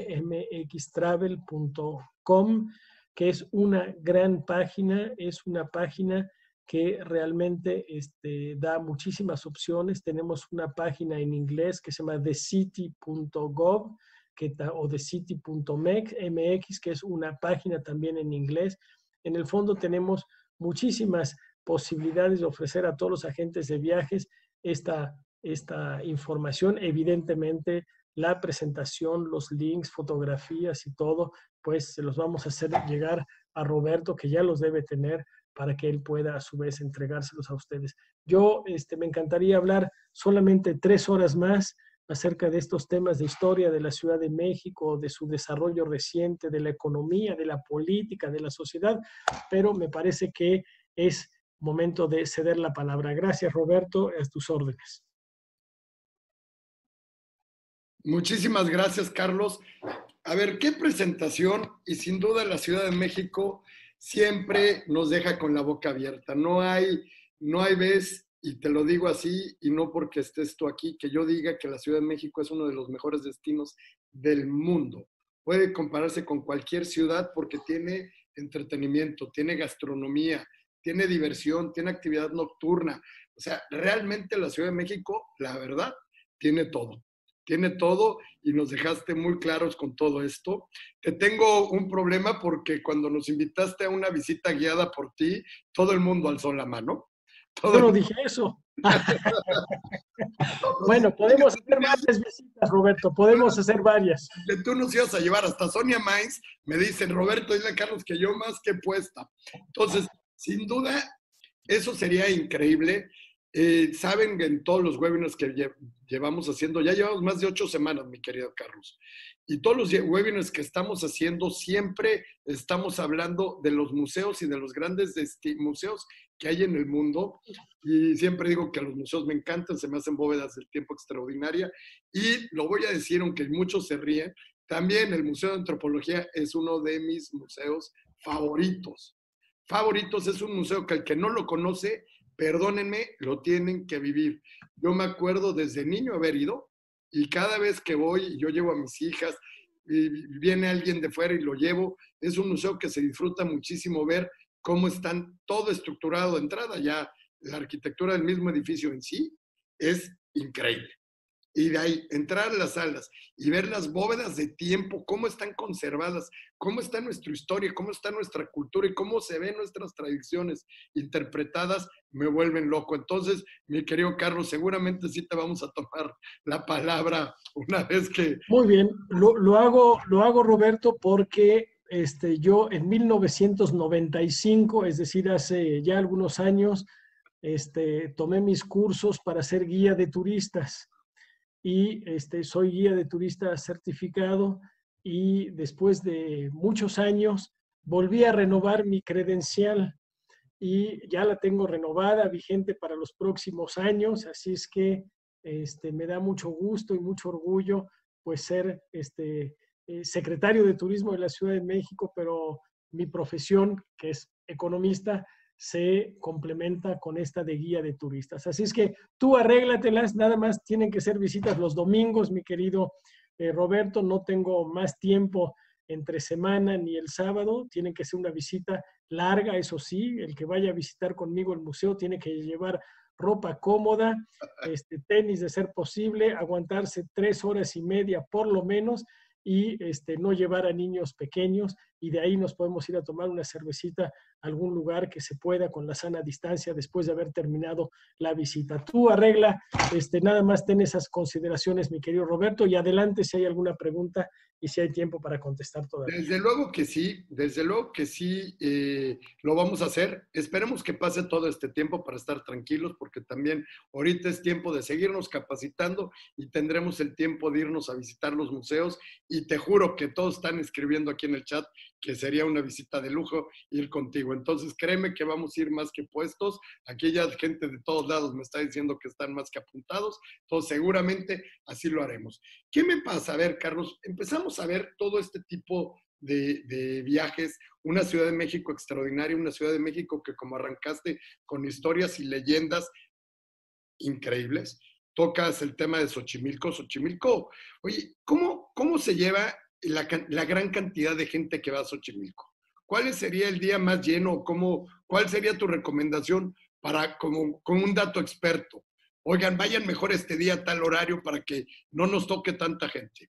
cdmxtravel.com, que es una gran página, es una página que realmente da muchísimas opciones. Tenemos una página en inglés que se llama thecity.gov o thecity.mx, que es una página también en inglés. En el fondo tenemos muchísimas posibilidades de ofrecer a todos los agentes de viajes esta información. Evidentemente, la presentación, los links, fotografías y todo, pues se los vamos a hacer llegar a Roberto, que ya los debe tener, para que él pueda a su vez entregárselos a ustedes. Yo me encantaría hablar solamente 3 horas más acerca de estos temas de historia de la Ciudad de México, de su desarrollo reciente, de la economía, de la política, de la sociedad, pero me parece que es momento de ceder la palabra. Gracias, Roberto, a tus órdenes. Muchísimas gracias, Carlos. A ver, qué presentación, y sin duda la Ciudad de México siempre nos deja con la boca abierta. No hay vez, y te lo digo así, y no porque estés tú aquí, que yo diga que la Ciudad de México es uno de los mejores destinos del mundo. Puede compararse con cualquier ciudad porque tiene entretenimiento, tiene gastronomía, tiene diversión, tiene actividad nocturna. O sea, realmente la Ciudad de México, la verdad, tiene todo. Tiene todo y nos dejaste muy claros con todo esto. Te tengo un problema porque cuando nos invitaste a una visita guiada por ti, todo el mundo alzó la mano. Yo no dije eso. Bueno, podemos hacer varias visitas, Roberto, podemos hacer varias. Tú nos ibas a llevar hasta Sonia Mainz, me dicen, Roberto, dile a Carlos que yo más que puesta. Entonces, sin duda, eso sería increíble. Saben que en todos los webinars que llevamos haciendo, ya llevamos más de 8 semanas, mi querido Carlos. y todos los webinars que estamos haciendo, siempre estamos hablando de los museos y de los grandes museos que hay en el mundo. Y siempre digo que los museos me encantan, se me hacen bóvedas del tiempo extraordinaria. Y lo voy a decir, aunque muchos se ríen, también el Museo de Antropología es uno de mis museos favoritos. Favoritos, es un museo que el que no lo conoce, perdónenme, lo tienen que vivir. Yo me acuerdo desde niño haber ido, y cada vez que voy, yo llevo a mis hijas, y viene alguien de fuera y lo llevo. Es un museo que se disfruta muchísimo ver cómo están todo estructurado de entrada. Ya la arquitectura del mismo edificio en sí es increíble. Y de ahí entrar a las salas y ver las bóvedas de tiempo, cómo están conservadas, cómo está nuestra historia, cómo está nuestra cultura y cómo se ven nuestras tradiciones interpretadas, me vuelven loco. Entonces, mi querido Carlos, seguramente sí te vamos a tomar la palabra una vez que... Muy bien, lo hago, Roberto, porque yo en 1995, es decir, hace ya algunos años, tomé mis cursos para ser guía de turistas y soy guía de turista certificado, y después de muchos años volví a renovar mi credencial y ya la tengo renovada, vigente para los próximos años, así es que me da mucho gusto y mucho orgullo pues ser secretario de Turismo de la Ciudad de México, pero mi profesión, que es economista, se complementa con esta de guía de turistas. Así es que tú arréglatelas, nada más tienen que ser visitas los domingos, mi querido Roberto, no tengo más tiempo entre semana ni el sábado, tienen que ser una visita larga, eso sí, el que vaya a visitar conmigo el museo tiene que llevar ropa cómoda, tenis de ser posible, aguantarse 3 horas y media por lo menos, y no llevar a niños pequeños, y de ahí nos podemos ir a tomar una cervecita a algún lugar que se pueda con la sana distancia después de haber terminado la visita. Tú arregla, nada más ten esas consideraciones, mi querido Roberto, y adelante si hay alguna pregunta y si hay tiempo para contestar todavía. Desde luego que sí, lo vamos a hacer. Esperemos que pase todo este tiempo para estar tranquilos, porque también ahorita es tiempo de seguirnos capacitando y tendremos el tiempo de irnos a visitar los museos. Y te juro que todos están escribiendo aquí en el chat que sería una visita de lujo ir contigo. Entonces créeme que vamos a ir más que puestos. Aquí ya gente de todos lados me está diciendo que están más que apuntados. Entonces seguramente así lo haremos. ¿Qué me pasa? A ver, Carlos, empezamos a ver todo este tipo de viajes, una Ciudad de México extraordinaria, una Ciudad de México que como arrancaste con historias y leyendas increíbles, tocas el tema de Xochimilco. Xochimilco, oye, ¿cómo se lleva la gran cantidad de gente que va a Xochimilco? ¿Cuál sería el día más lleno? ¿Cuál sería tu recomendación para, como un dato experto? Oigan, vayan mejor este día a tal horario para que no nos toque tanta gente.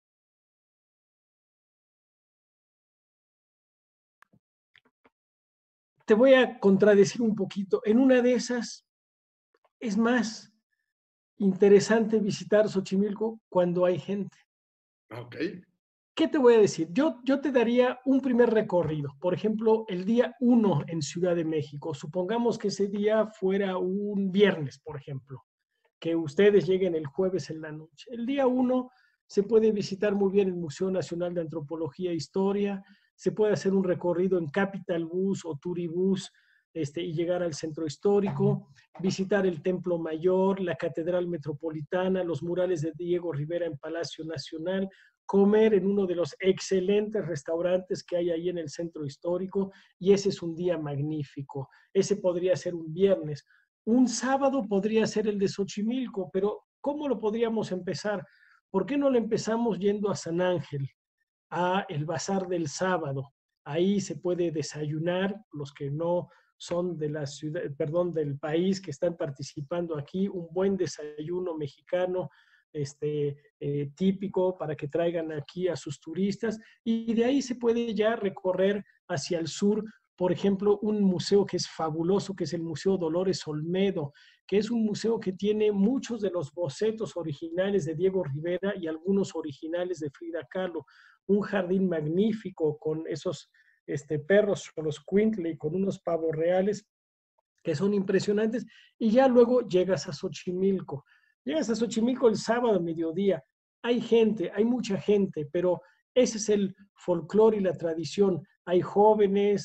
Te voy a contradecir un poquito. En una de esas es más interesante visitar Xochimilco cuando hay gente. Ok. ¿Qué te voy a decir? Yo te daría un primer recorrido. Por ejemplo, el día 1 en Ciudad de México. Supongamos que ese día fuera un viernes, por ejemplo, que ustedes lleguen el jueves en la noche. El día 1 se puede visitar muy bien el Museo Nacional de Antropología e Historia, se puede hacer un recorrido en Capital Bus o Turibus, y llegar al centro histórico, visitar el Templo Mayor, la Catedral Metropolitana, los murales de Diego Rivera en Palacio Nacional, comer en uno de los excelentes restaurantes que hay ahí en el centro histórico, y ese es un día magnífico. Ese podría ser un viernes. Un sábado podría ser el de Xochimilco, pero ¿cómo lo podríamos empezar? ¿Por qué no lo empezamos yendo a San Ángel, a el bazar del sábado? Ahí se puede desayunar, los que no son de la ciudad, perdón, del país, que están participando aquí, un buen desayuno mexicano, típico, para que traigan aquí a sus turistas, y de ahí se puede ya recorrer hacia el sur. Por ejemplo, un museo que es fabuloso, que es el Museo Dolores Olmedo, que es un museo que tiene muchos de los bocetos originales de Diego Rivera y algunos originales de Frida Kahlo. Un jardín magnífico con esos perros, con los Quintley, con unos pavos reales que son impresionantes, y ya luego llegas a Xochimilco. Llegas a Xochimilco el sábado a mediodía. hay gente, hay mucha gente, pero ese es el folclore y la tradición. Hay jóvenes,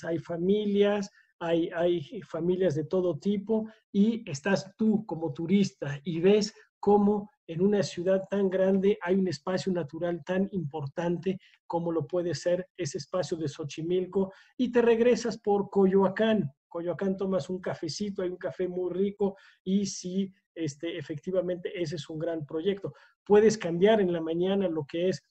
hay familias de todo tipo y estás tú como turista y ves cómo en una ciudad tan grande hay un espacio natural tan importante como lo puede ser ese espacio de Xochimilco y te regresas por Coyoacán. Coyoacán tomas un cafecito, hay un café muy rico y sí, efectivamente ese es un gran proyecto. Puedes cambiar en la mañana lo que es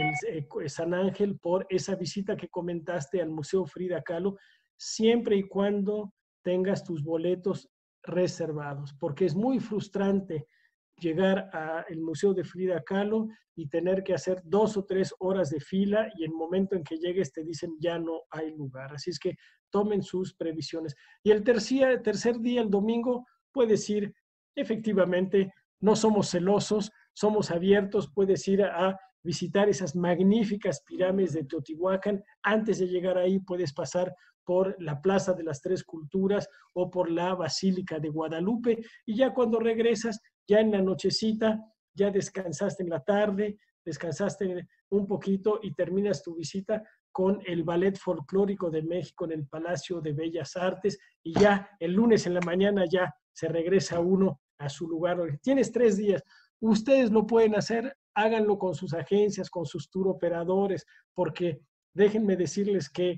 San Ángel por esa visita que comentaste al Museo Frida Kahlo, siempre y cuando tengas tus boletos reservados, porque es muy frustrante llegar al Museo de Frida Kahlo y tener que hacer 2 o 3 horas de fila y en el momento en que llegues te dicen ya no hay lugar. Así es que tomen sus previsiones. Y el tercer día, el domingo, puedes ir, efectivamente, no somos celosos, somos abiertos, puedes ir a visitar esas magníficas pirámides de Teotihuacán. Antes de llegar ahí puedes pasar por la Plaza de las Tres Culturas o por la Basílica de Guadalupe y ya cuando regresas, ya en la nochecita, ya descansaste en la tarde, descansaste un poquito y terminas tu visita con el Ballet Folclórico de México en el Palacio de Bellas Artes y ya el lunes en la mañana ya se regresa uno a su lugar. Tienes 3 días. Ustedes lo pueden hacer, háganlo con sus agencias, con sus tour operadores, porque déjenme decirles que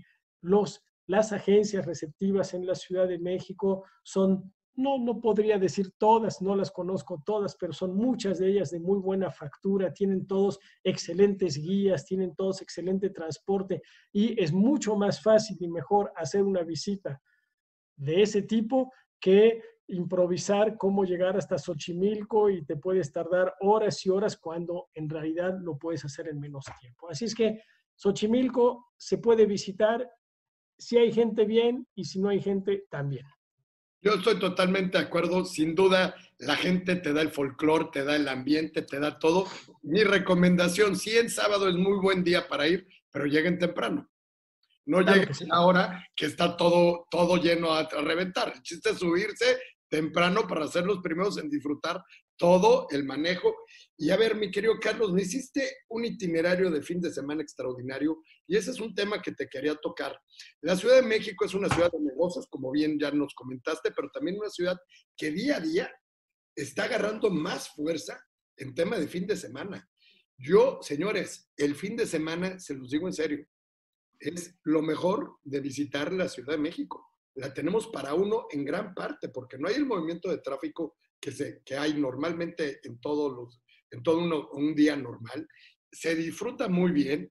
las agencias receptivas en la Ciudad de México son, no podría decir todas, no las conozco todas, pero son muchas de ellas de muy buena factura, tienen todos excelentes guías, tienen todos excelente transporte y es mucho más fácil y mejor hacer una visita de ese tipo que improvisar cómo llegar hasta Xochimilco y te puedes tardar horas y horas cuando en realidad lo puedes hacer en menos tiempo. Así es que Xochimilco se puede visitar si hay gente bien y si no hay gente también. Yo estoy totalmente de acuerdo. Sin duda, la gente te da el folclore, te da el ambiente, te da todo. Mi recomendación, sí, en sábado es muy buen día para ir, pero lleguen temprano. No Claro lleguen que sí. ahora que está todo lleno a reventar. El chiste es subirse temprano para ser los primeros en disfrutar todo el manejo. Y a ver, mi querido Carlos, me hiciste un itinerario de fin de semana extraordinario y ese es un tema que te quería tocar. La Ciudad de México es una ciudad de negocios, como bien ya nos comentaste, pero también una ciudad que día a día está agarrando más fuerza en tema de fin de semana. Yo, señores, el fin de semana, se los digo en serio, es lo mejor de visitar la Ciudad de México. La tenemos para uno en gran parte, porque no hay el movimiento de tráfico que hay normalmente en todo un día normal. Se disfruta muy bien.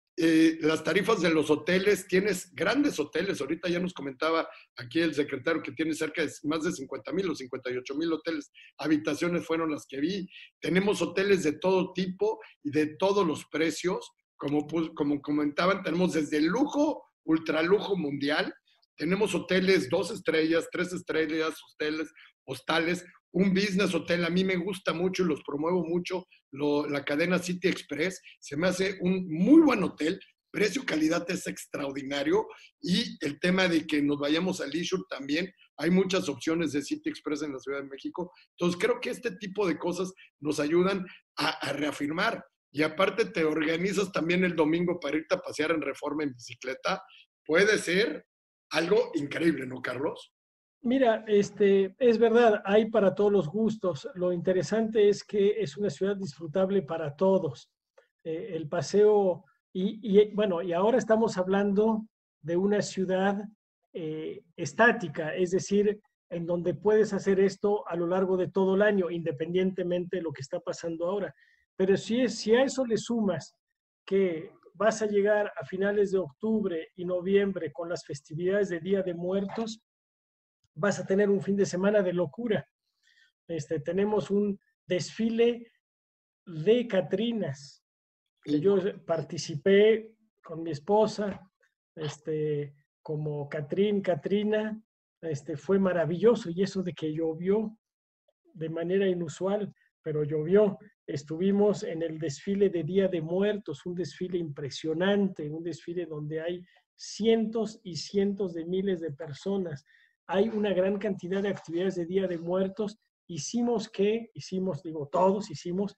Las tarifas de los hoteles, tienes grandes hoteles. Ahorita ya nos comentaba aquí el secretario que tiene cerca de más de 50,000 o 58,000 hoteles. Habitaciones fueron las que vi. Tenemos hoteles de todo tipo y de todos los precios. Como comentaban, tenemos desde el lujo, ultralujo mundial, tenemos hoteles 2 estrellas, 3 estrellas, hostales, un business hotel. A mí me gusta mucho y los promuevo mucho, la cadena City Express. Se me hace un muy buen hotel, precio-calidad es extraordinario y el tema de que nos vayamos al leisure también. Hay muchas opciones de City Express en la Ciudad de México. Entonces creo que este tipo de cosas nos ayudan a reafirmar. Y aparte te organizas también el domingo para irte a pasear en Reforma en bicicleta. Puede ser algo increíble, ¿no, Carlos? Mira, es verdad, hay para todos los gustos. Lo interesante es que es una ciudad disfrutable para todos. El paseo, bueno, y ahora estamos hablando de una ciudad estática, es decir, en donde puedes hacer esto a lo largo de todo el año, independientemente de lo que está pasando ahora. Pero si a eso le sumas que vas a llegar a finales de octubre y noviembre con las festividades de Día de Muertos, vas a tener un fin de semana de locura. Tenemos un desfile de Catrinas, que yo participé con mi esposa, como Catrina, fue maravilloso y eso de que llovió de manera inusual, pero llovió. Estuvimos en el desfile de Día de Muertos, un desfile impresionante, un desfile donde hay cientos y cientos de miles de personas. Hay una gran cantidad de actividades de Día de Muertos. Digo, todos hicimos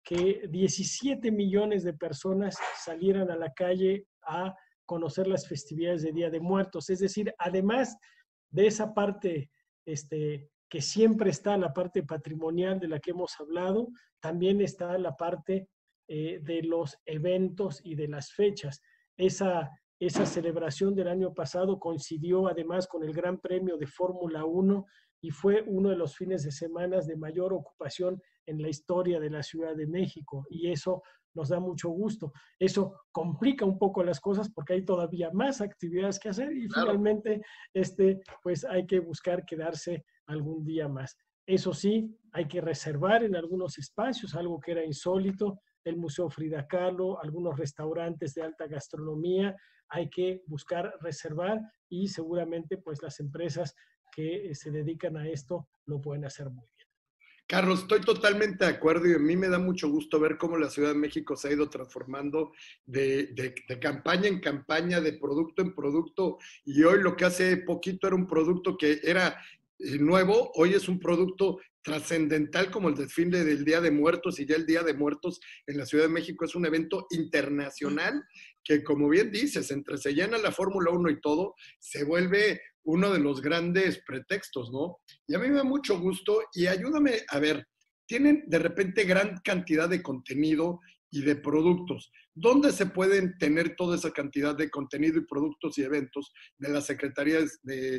que 17 millones de personas salieran a la calle a conocer las festividades de Día de Muertos. Es decir, además de esa parte que siempre está, la parte patrimonial de la que hemos hablado, también está la parte de los eventos y de las fechas. Esa celebración del año pasado coincidió además con el Gran Premio de Fórmula 1 y fue uno de los fines de semana de mayor ocupación en la historia de la Ciudad de México, y eso nos da mucho gusto. Eso complica un poco las cosas porque hay todavía más actividades que hacer y Claro. finalmente pues hay que buscar quedarse algún día más. Eso sí, hay que reservar en algunos espacios, algo que era insólito, el Museo Frida Kahlo, algunos restaurantes de alta gastronomía, hay que buscar reservar y seguramente pues las empresas que se dedican a esto lo pueden hacer muy bien. Carlos, estoy totalmente de acuerdo y a mí me da mucho gusto ver cómo la Ciudad de México se ha ido transformando de campaña en campaña, de producto en producto, y hoy lo que hace poquito era un producto que era nuevo, hoy es un producto trascendental como el desfile del Día de Muertos, y ya el Día de Muertos en la Ciudad de México es un evento internacional que, como bien dices, entre se llena la Fórmula 1 y todo, se vuelve uno de los grandes pretextos, ¿no? Y a mí me da mucho gusto y ayúdame a ver, tienen de repente gran cantidad de contenido y de productos. ¿Dónde se pueden tener toda esa cantidad de contenido y productos y eventos de las secretarías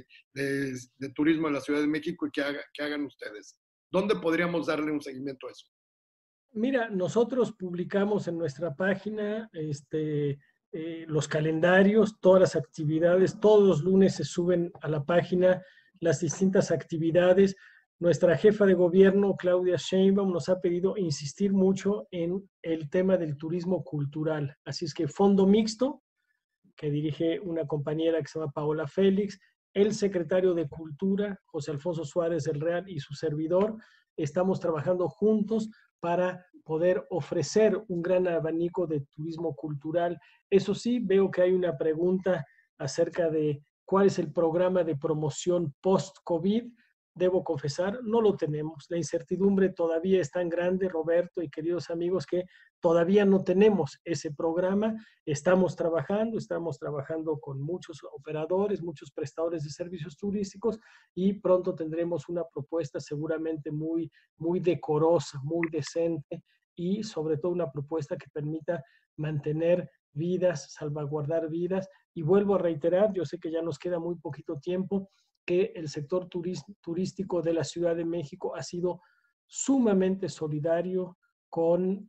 de Turismo de la Ciudad de México y que hagan ustedes? ¿Dónde podríamos darle un seguimiento a eso? Mira, nosotros publicamos en nuestra página los calendarios, todas las actividades, todos los lunes se suben a la página las distintas actividades. Nuestra jefa de gobierno, Claudia Sheinbaum, nos ha pedido insistir mucho en el tema del turismo cultural. Así es que Fondo Mixto, que dirige una compañera que se llama Paola Félix, el secretario de Cultura, José Alfonso Suárez del Real, y su servidor, estamos trabajando juntos para poder ofrecer un gran abanico de turismo cultural. Eso sí, veo que hay una pregunta acerca de cuál es el programa de promoción post-COVID. Debo confesar, no lo tenemos. La incertidumbre todavía es tan grande, Roberto y queridos amigos, que todavía no tenemos ese programa. Estamos trabajando con muchos operadores, muchos prestadores de servicios turísticos, y pronto tendremos una propuesta seguramente muy, muy decorosa, muy decente, y sobre todo una propuesta que permita mantener vidas, salvaguardar vidas. Y vuelvo a reiterar, yo sé que ya nos queda muy poquito tiempo, que el sector turístico de la Ciudad de México ha sido sumamente solidario con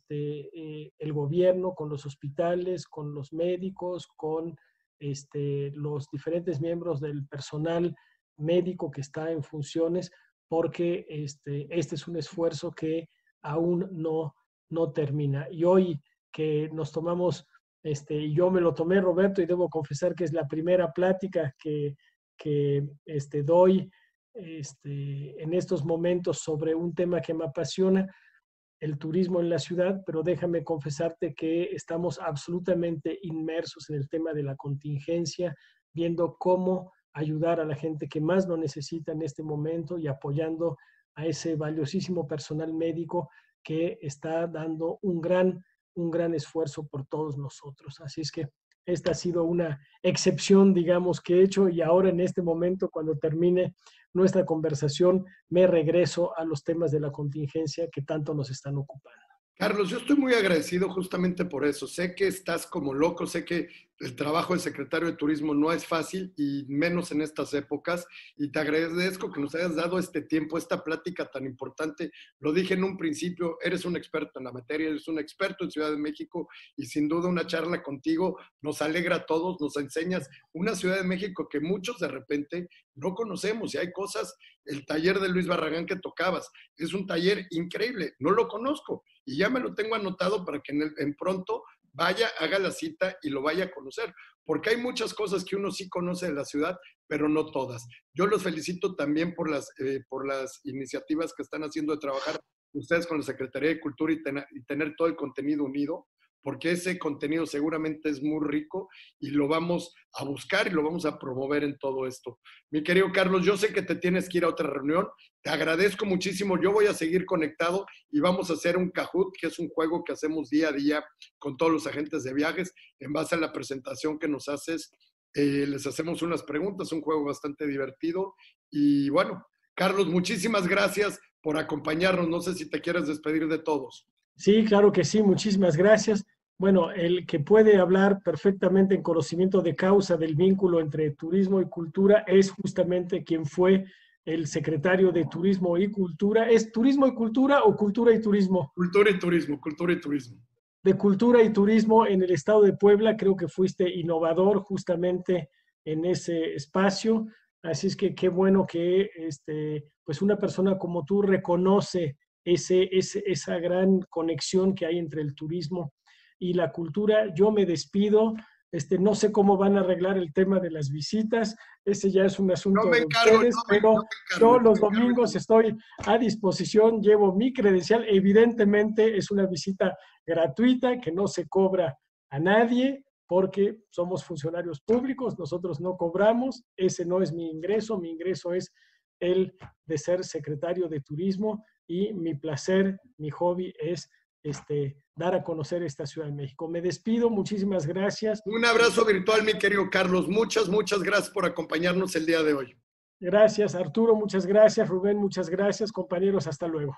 el gobierno, con los hospitales, con los médicos, con los diferentes miembros del personal médico que está en funciones, porque este es un esfuerzo que aún no termina. Y hoy que nos tomamos, yo me lo tomé, Roberto, y debo confesar que es la primera plática que doy en estos momentos sobre un tema que me apasiona, el turismo en la ciudad, pero déjame confesarte que estamos absolutamente inmersos en el tema de la contingencia, viendo cómo ayudar a la gente que más lo necesita en este momento y apoyando a ese valiosísimo personal médico que está dando un gran esfuerzo por todos nosotros. Así es que esta ha sido una excepción, digamos, que he hecho, y ahora en este momento, cuando termine nuestra conversación, me regreso a los temas de la contingencia que tanto nos están ocupando. Carlos, yo estoy muy agradecido justamente por eso. Sé que estás como loco, sé que el trabajo de secretario de Turismo no es fácil y menos en estas épocas, y te agradezco que nos hayas dado este tiempo, esta plática tan importante. Lo dije en un principio, eres un experto en la materia, eres un experto en Ciudad de México, y sin duda una charla contigo nos alegra a todos, nos enseñas una Ciudad de México que muchos de repente no conocemos, y hay cosas, el taller de Luis Barragán que tocabas, es un taller increíble, no lo conozco y ya me lo tengo anotado para que en pronto vaya, haga la cita y lo vaya a conocer, porque hay muchas cosas que uno sí conoce de la ciudad, pero no todas. Yo los felicito también por las iniciativas que están haciendo de trabajar ustedes con la Secretaría de Cultura y tener todo el contenido unido, porque ese contenido seguramente es muy rico y lo vamos a buscar y lo vamos a promover en todo esto. Mi querido Carlos, yo sé que te tienes que ir a otra reunión, te agradezco muchísimo, yo voy a seguir conectado y vamos a hacer un Kahoot, que es un juego que hacemos día a día con todos los agentes de viajes, en base a la presentación que nos haces, les hacemos unas preguntas, un juego bastante divertido y bueno, Carlos, muchísimas gracias por acompañarnos, no sé si te quieres despedir de todos. Sí, claro que sí, muchísimas gracias. Bueno, el que puede hablar perfectamente en conocimiento de causa del vínculo entre turismo y cultura es justamente quien fue el secretario de Turismo y Cultura. ¿Es turismo y cultura o cultura y turismo? Cultura y turismo, cultura y turismo. De cultura y turismo en el estado de Puebla. Creo que fuiste innovador justamente en ese espacio. Así es que qué bueno que pues una persona como tú reconoce esa gran conexión que hay entre el turismo y la cultura. Yo me despido. No sé cómo van a arreglar el tema de las visitas. Ese ya es un asunto de ustedes, pero yo los domingos estoy a disposición, llevo mi credencial. Evidentemente es una visita gratuita que no se cobra a nadie porque somos funcionarios públicos, nosotros no cobramos, ese no es mi ingreso es el de ser secretario de turismo y mi placer, mi hobby es dar a conocer esta Ciudad de México. Me despido, muchísimas gracias. Un abrazo virtual, mi querido Carlos. Muchas, muchas gracias por acompañarnos el día de hoy. Gracias, Arturo, muchas gracias. Rubén, muchas gracias. Compañeros, hasta luego.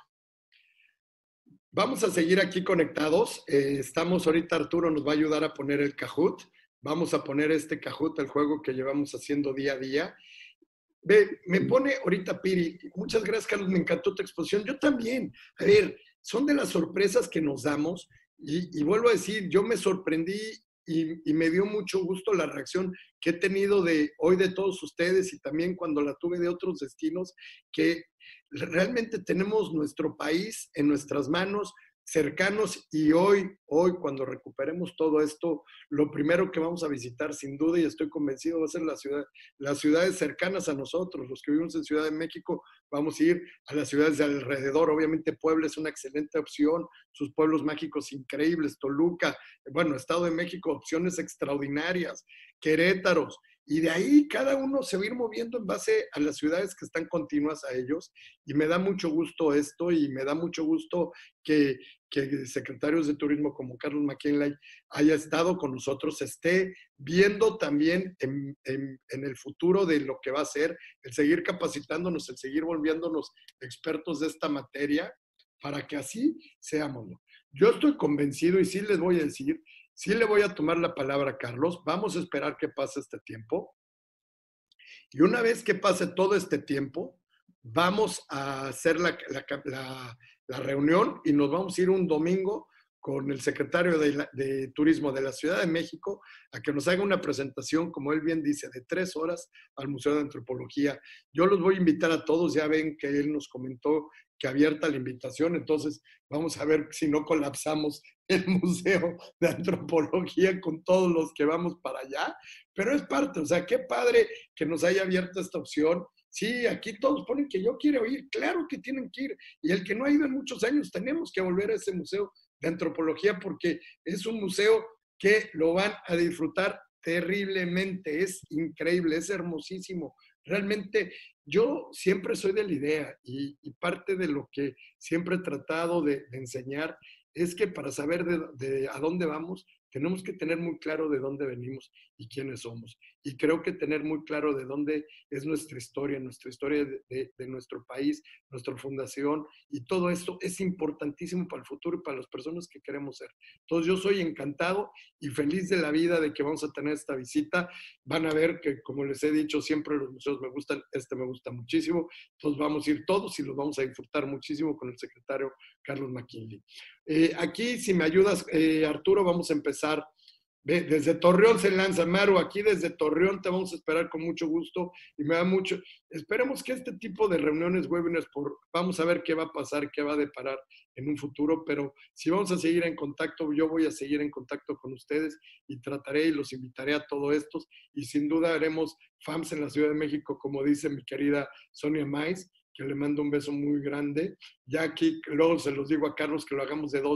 Vamos a seguir aquí conectados. Estamos ahorita, Arturo nos va a ayudar a poner el Kahoot. Vamos a poner este Kahoot, el juego que llevamos haciendo día a día. Ve, me pone ahorita Piri, muchas gracias Carlos, me encantó tu exposición. Yo también. A ver, son de las sorpresas que nos damos y vuelvo a decir, yo me sorprendí y me dio mucho gusto la reacción que he tenido de hoy de todos ustedes y también cuando la tuve de otros destinos, que realmente tenemos nuestro país en nuestras manos, cercanos y hoy, cuando recuperemos todo esto, lo primero que vamos a visitar sin duda y estoy convencido va a ser las ciudades cercanas a nosotros, los que vivimos en Ciudad de México, vamos a ir a las ciudades de alrededor, obviamente Puebla es una excelente opción, sus pueblos mágicos increíbles, Toluca, bueno, Estado de México, opciones extraordinarias, Querétaros, y de ahí cada uno se va a ir moviendo en base a las ciudades que están continuas a ellos. Y me da mucho gusto esto y me da mucho gusto que secretarios de turismo como Carlos McKinley haya estado con nosotros, esté viendo también en el futuro de lo que va a ser, el seguir capacitándonos, el seguir volviéndonos expertos de esta materia para que así seamos. Yo estoy convencido y sí les voy a decir, sí le voy a tomar la palabra a Carlos, vamos a esperar que pase este tiempo y una vez que pase todo este tiempo, vamos a hacer la reunión y nos vamos a ir un domingo con el secretario de Turismo de la Ciudad de México a que nos haga una presentación, como él bien dice, de 3 horas al Museo de Antropología. Yo los voy a invitar a todos, ya ven que él nos comentó que abierta la invitación, entonces vamos a ver si no colapsamos el Museo de Antropología con todos los que vamos para allá, pero es parte, o sea, qué padre que nos haya abierto esta opción. Sí, aquí todos ponen que yo quiero ir, claro que tienen que ir, y el que no ha ido en muchos años, tenemos que volver a ese Museo de Antropología porque es un museo que lo van a disfrutar terriblemente, es increíble, es hermosísimo. Realmente yo siempre soy de la idea y parte de lo que siempre he tratado de enseñar es que para saber de a dónde vamos, tenemos que tener muy claro de dónde venimos y quiénes somos. Y creo que tener muy claro de dónde es nuestra historia de nuestro país, nuestra fundación y todo esto es importantísimo para el futuro y para las personas que queremos ser. Entonces yo soy encantado y feliz de la vida de que vamos a tener esta visita. Van a ver que, como les he dicho, siempre los museos me gustan, este me gusta muchísimo. Entonces vamos a ir todos y los vamos a disfrutar muchísimo con el secretario Carlos McKinley. Aquí, si me ayudas, Arturo, vamos a empezar. Desde Torreón se lanza Maru, aquí desde Torreón te vamos a esperar con mucho gusto y me da mucho. Esperemos que este tipo de reuniones, webinars, vamos a ver qué va a pasar, qué va a deparar en un futuro, pero si vamos a seguir en contacto, yo voy a seguir en contacto con ustedes y trataré y los invitaré a todos estos y sin duda haremos FAMS en la Ciudad de México, como dice mi querida Sonia Mais, que le mando un beso muy grande. Ya aquí luego se los digo a Carlos que lo hagamos de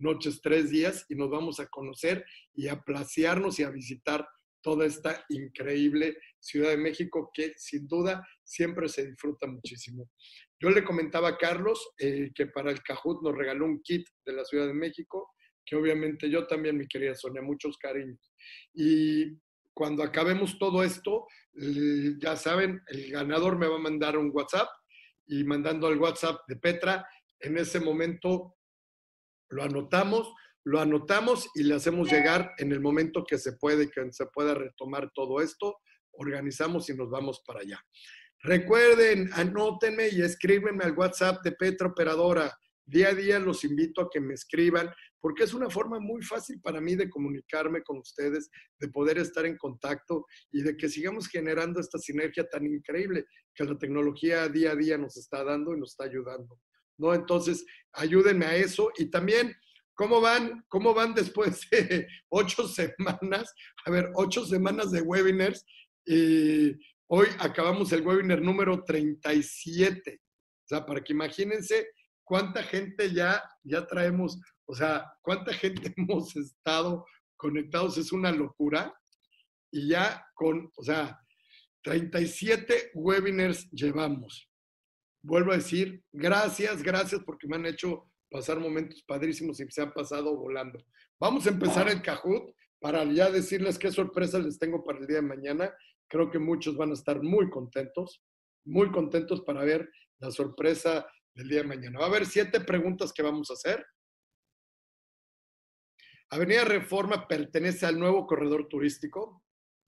noches, 3 días, y nos vamos a conocer y a placearnos y a visitar toda esta increíble Ciudad de México que sin duda siempre se disfruta muchísimo. Yo le comentaba a Carlos que para el Kahoot nos regaló un kit de la Ciudad de México, que obviamente yo también, mi querida Sonia, muchos cariños. Y cuando acabemos todo esto, ya saben, el ganador me va a mandar un WhatsApp, y mandando al WhatsApp de Petra, en ese momento lo anotamos y le hacemos llegar en el momento que se pueda retomar todo esto, organizamos y nos vamos para allá. Recuerden, anótenme y escríbenme al WhatsApp de Petra Operadora. Día a día los invito a que me escriban, porque es una forma muy fácil para mí de comunicarme con ustedes, de poder estar en contacto y de que sigamos generando esta sinergia tan increíble que la tecnología día a día nos está dando y nos está ayudando, ¿no? Entonces, ayúdenme a eso. Y también, ¿cómo van? ¿Cómo van después de 8 semanas? A ver, 8 semanas de webinars. Y hoy acabamos el webinar número 37. O sea, para que imagínense cuánta gente ya traemos, o sea, cuánta gente hemos estado conectados, es una locura. Y ya o sea, 37 webinars llevamos. Vuelvo a decir, gracias porque me han hecho pasar momentos padrísimos y se han pasado volando. Vamos a empezar el Kahoot para ya decirles qué sorpresas les tengo para el día de mañana. Creo que muchos van a estar muy contentos para ver la sorpresa del día de mañana. Va a haber 7 preguntas que vamos a hacer. Avenida Reforma pertenece al nuevo corredor turístico.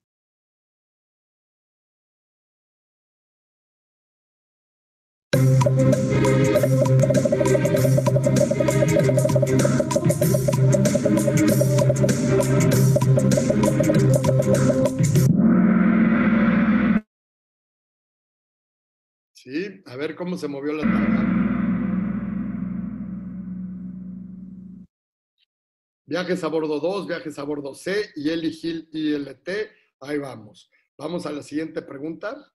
Sí, a ver cómo se movió la tabla. Viajes a bordo 2, viajes a bordo C y Eligil ILT. Ahí vamos. Vamos a la siguiente pregunta.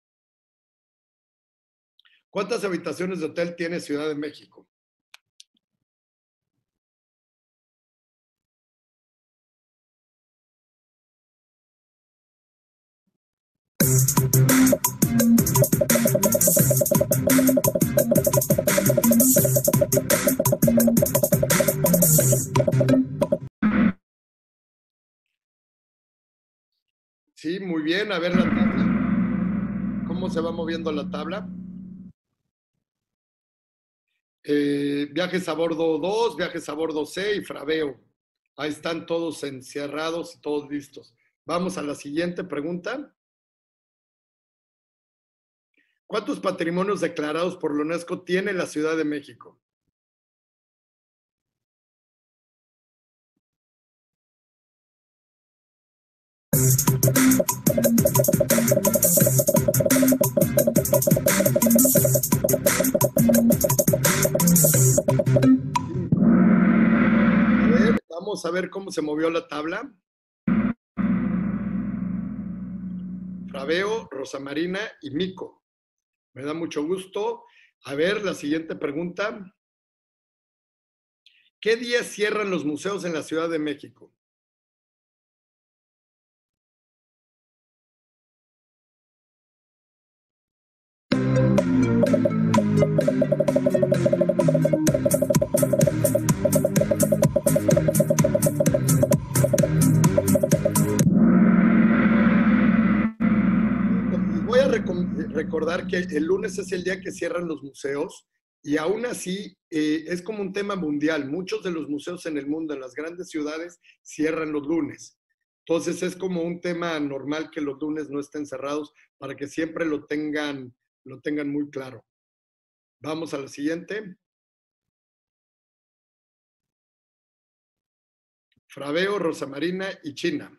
¿Cuántas habitaciones de hotel tiene Ciudad de México? Sí, muy bien. A ver la tabla. ¿Cómo se va moviendo la tabla? Viajes a bordo 2, viajes a bordo C y Fraveo. Ahí están todos encerrados y todos listos. Vamos a la siguiente pregunta. ¿Cuántos patrimonios declarados por la UNESCO tiene la Ciudad de México? A ver, vamos a ver cómo se movió la tabla. Fraveo, Rosa Marina y Mico. Me da mucho gusto. A ver, la siguiente pregunta. ¿Qué días cierran los museos en la Ciudad de México? Voy a recordar que el lunes es el día que cierran los museos y aún así es como un tema mundial. Muchos de los museos en el mundo, en las grandes ciudades, cierran los lunes. Entonces es como un tema normal que los lunes no estén cerrados para que siempre lo tengan muy claro. Vamos a la siguiente. Fraveo, Rosa Marina y China.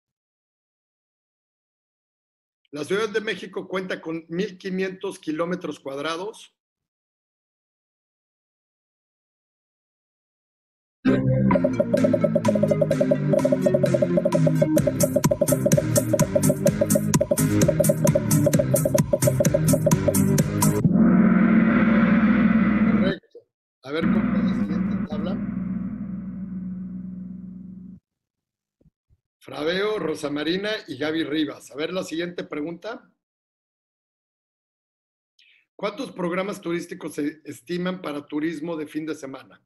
La Ciudad de México cuenta con 1,500 kilómetros cuadrados. Correcto. A ver cómo es la siguiente tabla. Rosa Marina y Gaby Rivas. A ver la siguiente pregunta. ¿Cuántos programas turísticos se estiman para turismo de fin de semana?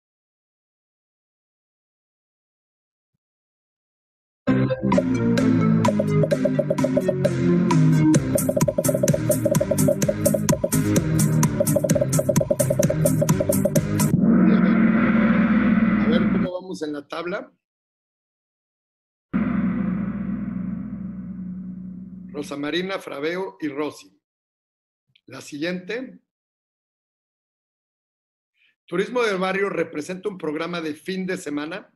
A ver cómo vamos en la tabla. Rosa Marina, Fraveo y Rosy. La siguiente. Turismo del barrio representa un programa de fin de semana.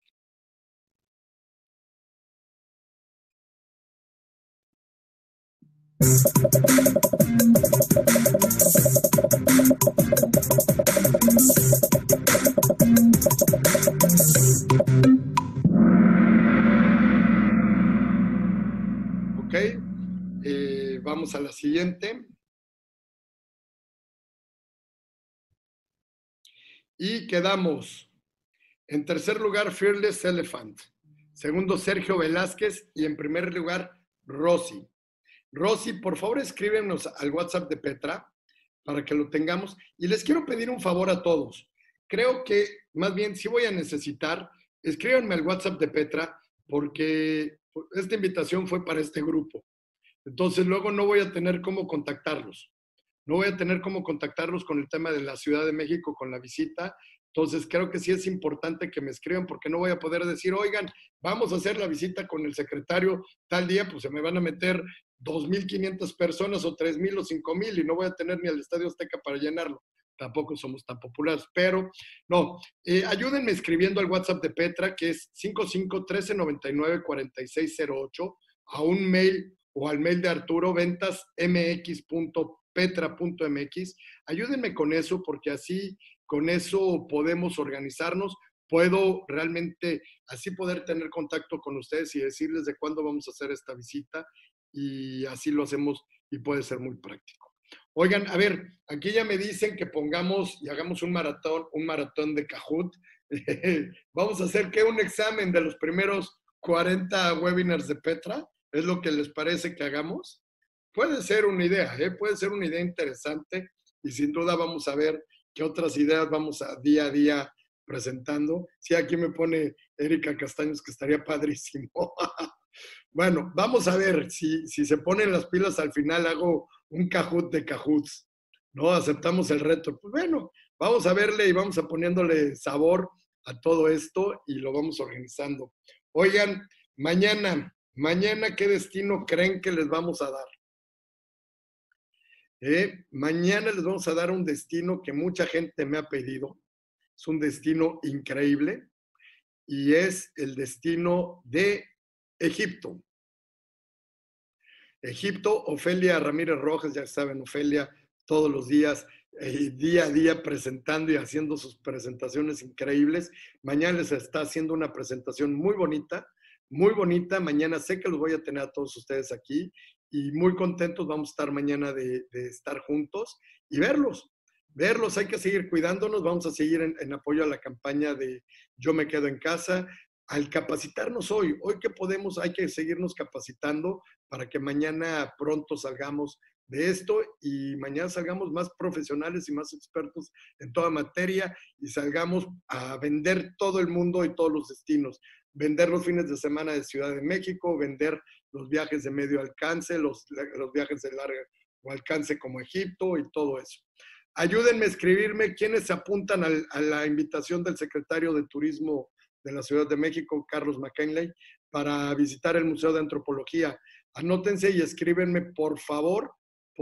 Ok, vamos a la siguiente. Y quedamos en tercer lugar Fearless Elephant, segundo Sergio Velázquez y en primer lugar Rosy. Rosy, por favor escríbenos al WhatsApp de Petra para que lo tengamos. Y les quiero pedir un favor a todos. Creo que más bien sí voy a necesitar, escríbanme al WhatsApp de Petra porque esta invitación fue para este grupo. Entonces luego no voy a tener cómo contactarlos. No voy a tener cómo contactarlos con el tema de la Ciudad de México, con la visita. Entonces creo que sí es importante que me escriban porque no voy a poder decir, oigan, vamos a hacer la visita con el secretario tal día, pues se me van a meter 2,500 personas o 3,000 o 5,000 y no voy a tener ni al Estadio Azteca para llenarlo. Tampoco somos tan populares, pero no, ayúdenme escribiendo al WhatsApp de Petra, que es 55 1399 4608, a un mail o al mail de Arturo, ventasmx.petra.mx. Ayúdenme con eso porque así, con eso podemos organizarnos. Puedo realmente así poder tener contacto con ustedes y decirles de cuándo vamos a hacer esta visita y así lo hacemos y puede ser muy práctico. Oigan, a ver, aquí ya me dicen que pongamos y hagamos un maratón de Kahoot. Vamos a hacer que un examen de los primeros 40 webinars de Petra. ¿Es lo que les parece que hagamos? Puede ser una idea, puede ser una idea interesante y sin duda vamos a ver qué otras ideas vamos a día presentando. Sí, aquí me pone Erika Castaños que estaría padrísimo. Bueno, vamos a ver si se ponen las pilas al final hago un Kahoot de Kahoots, ¿no? Aceptamos el reto. Pues bueno, vamos a verle y vamos a poniéndole sabor a todo esto y lo vamos organizando. Oigan, mañana, ¿qué destino creen que les vamos a dar? Mañana les vamos a dar un destino que mucha gente me ha pedido. Es un destino increíble y es el destino de Egipto. Egipto, Ofelia Ramírez Rojas, ya saben, Ofelia todos los días, día a día presentando y haciendo sus presentaciones increíbles. Mañana les está haciendo una presentación muy bonita, muy bonita. Mañana sé que los voy a tener a todos ustedes aquí y muy contentos vamos a estar mañana de estar juntos y verlos. Hay que seguir cuidándonos, vamos a seguir en apoyo a la campaña de Yo me quedo en casa. Al capacitarnos hoy que podemos, hay que seguirnos capacitando para que mañana pronto salgamos de esto y mañana salgamos más profesionales y más expertos en toda materia y salgamos a vender todo el mundo y todos los destinos. Vender los fines de semana de Ciudad de México, vender los viajes de medio alcance, los viajes de largo alcance como Egipto y todo eso. Ayúdenme a escribirme quiénes se apuntan a la invitación del secretario de Turismo de la Ciudad de México, Carlos McKinley, para visitar el Museo de Antropología. Anótense y escríbenme, por favor,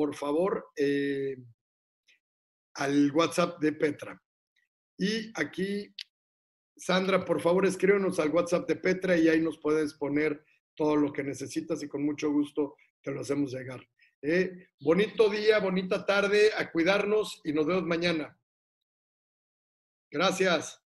al WhatsApp de Petra. Y aquí, Sandra, por favor, escríbenos al WhatsApp de Petra y ahí nos puedes poner todo lo que necesitas y con mucho gusto te lo hacemos llegar. Bonito día, bonita tarde, a cuidarnos y nos vemos mañana. Gracias.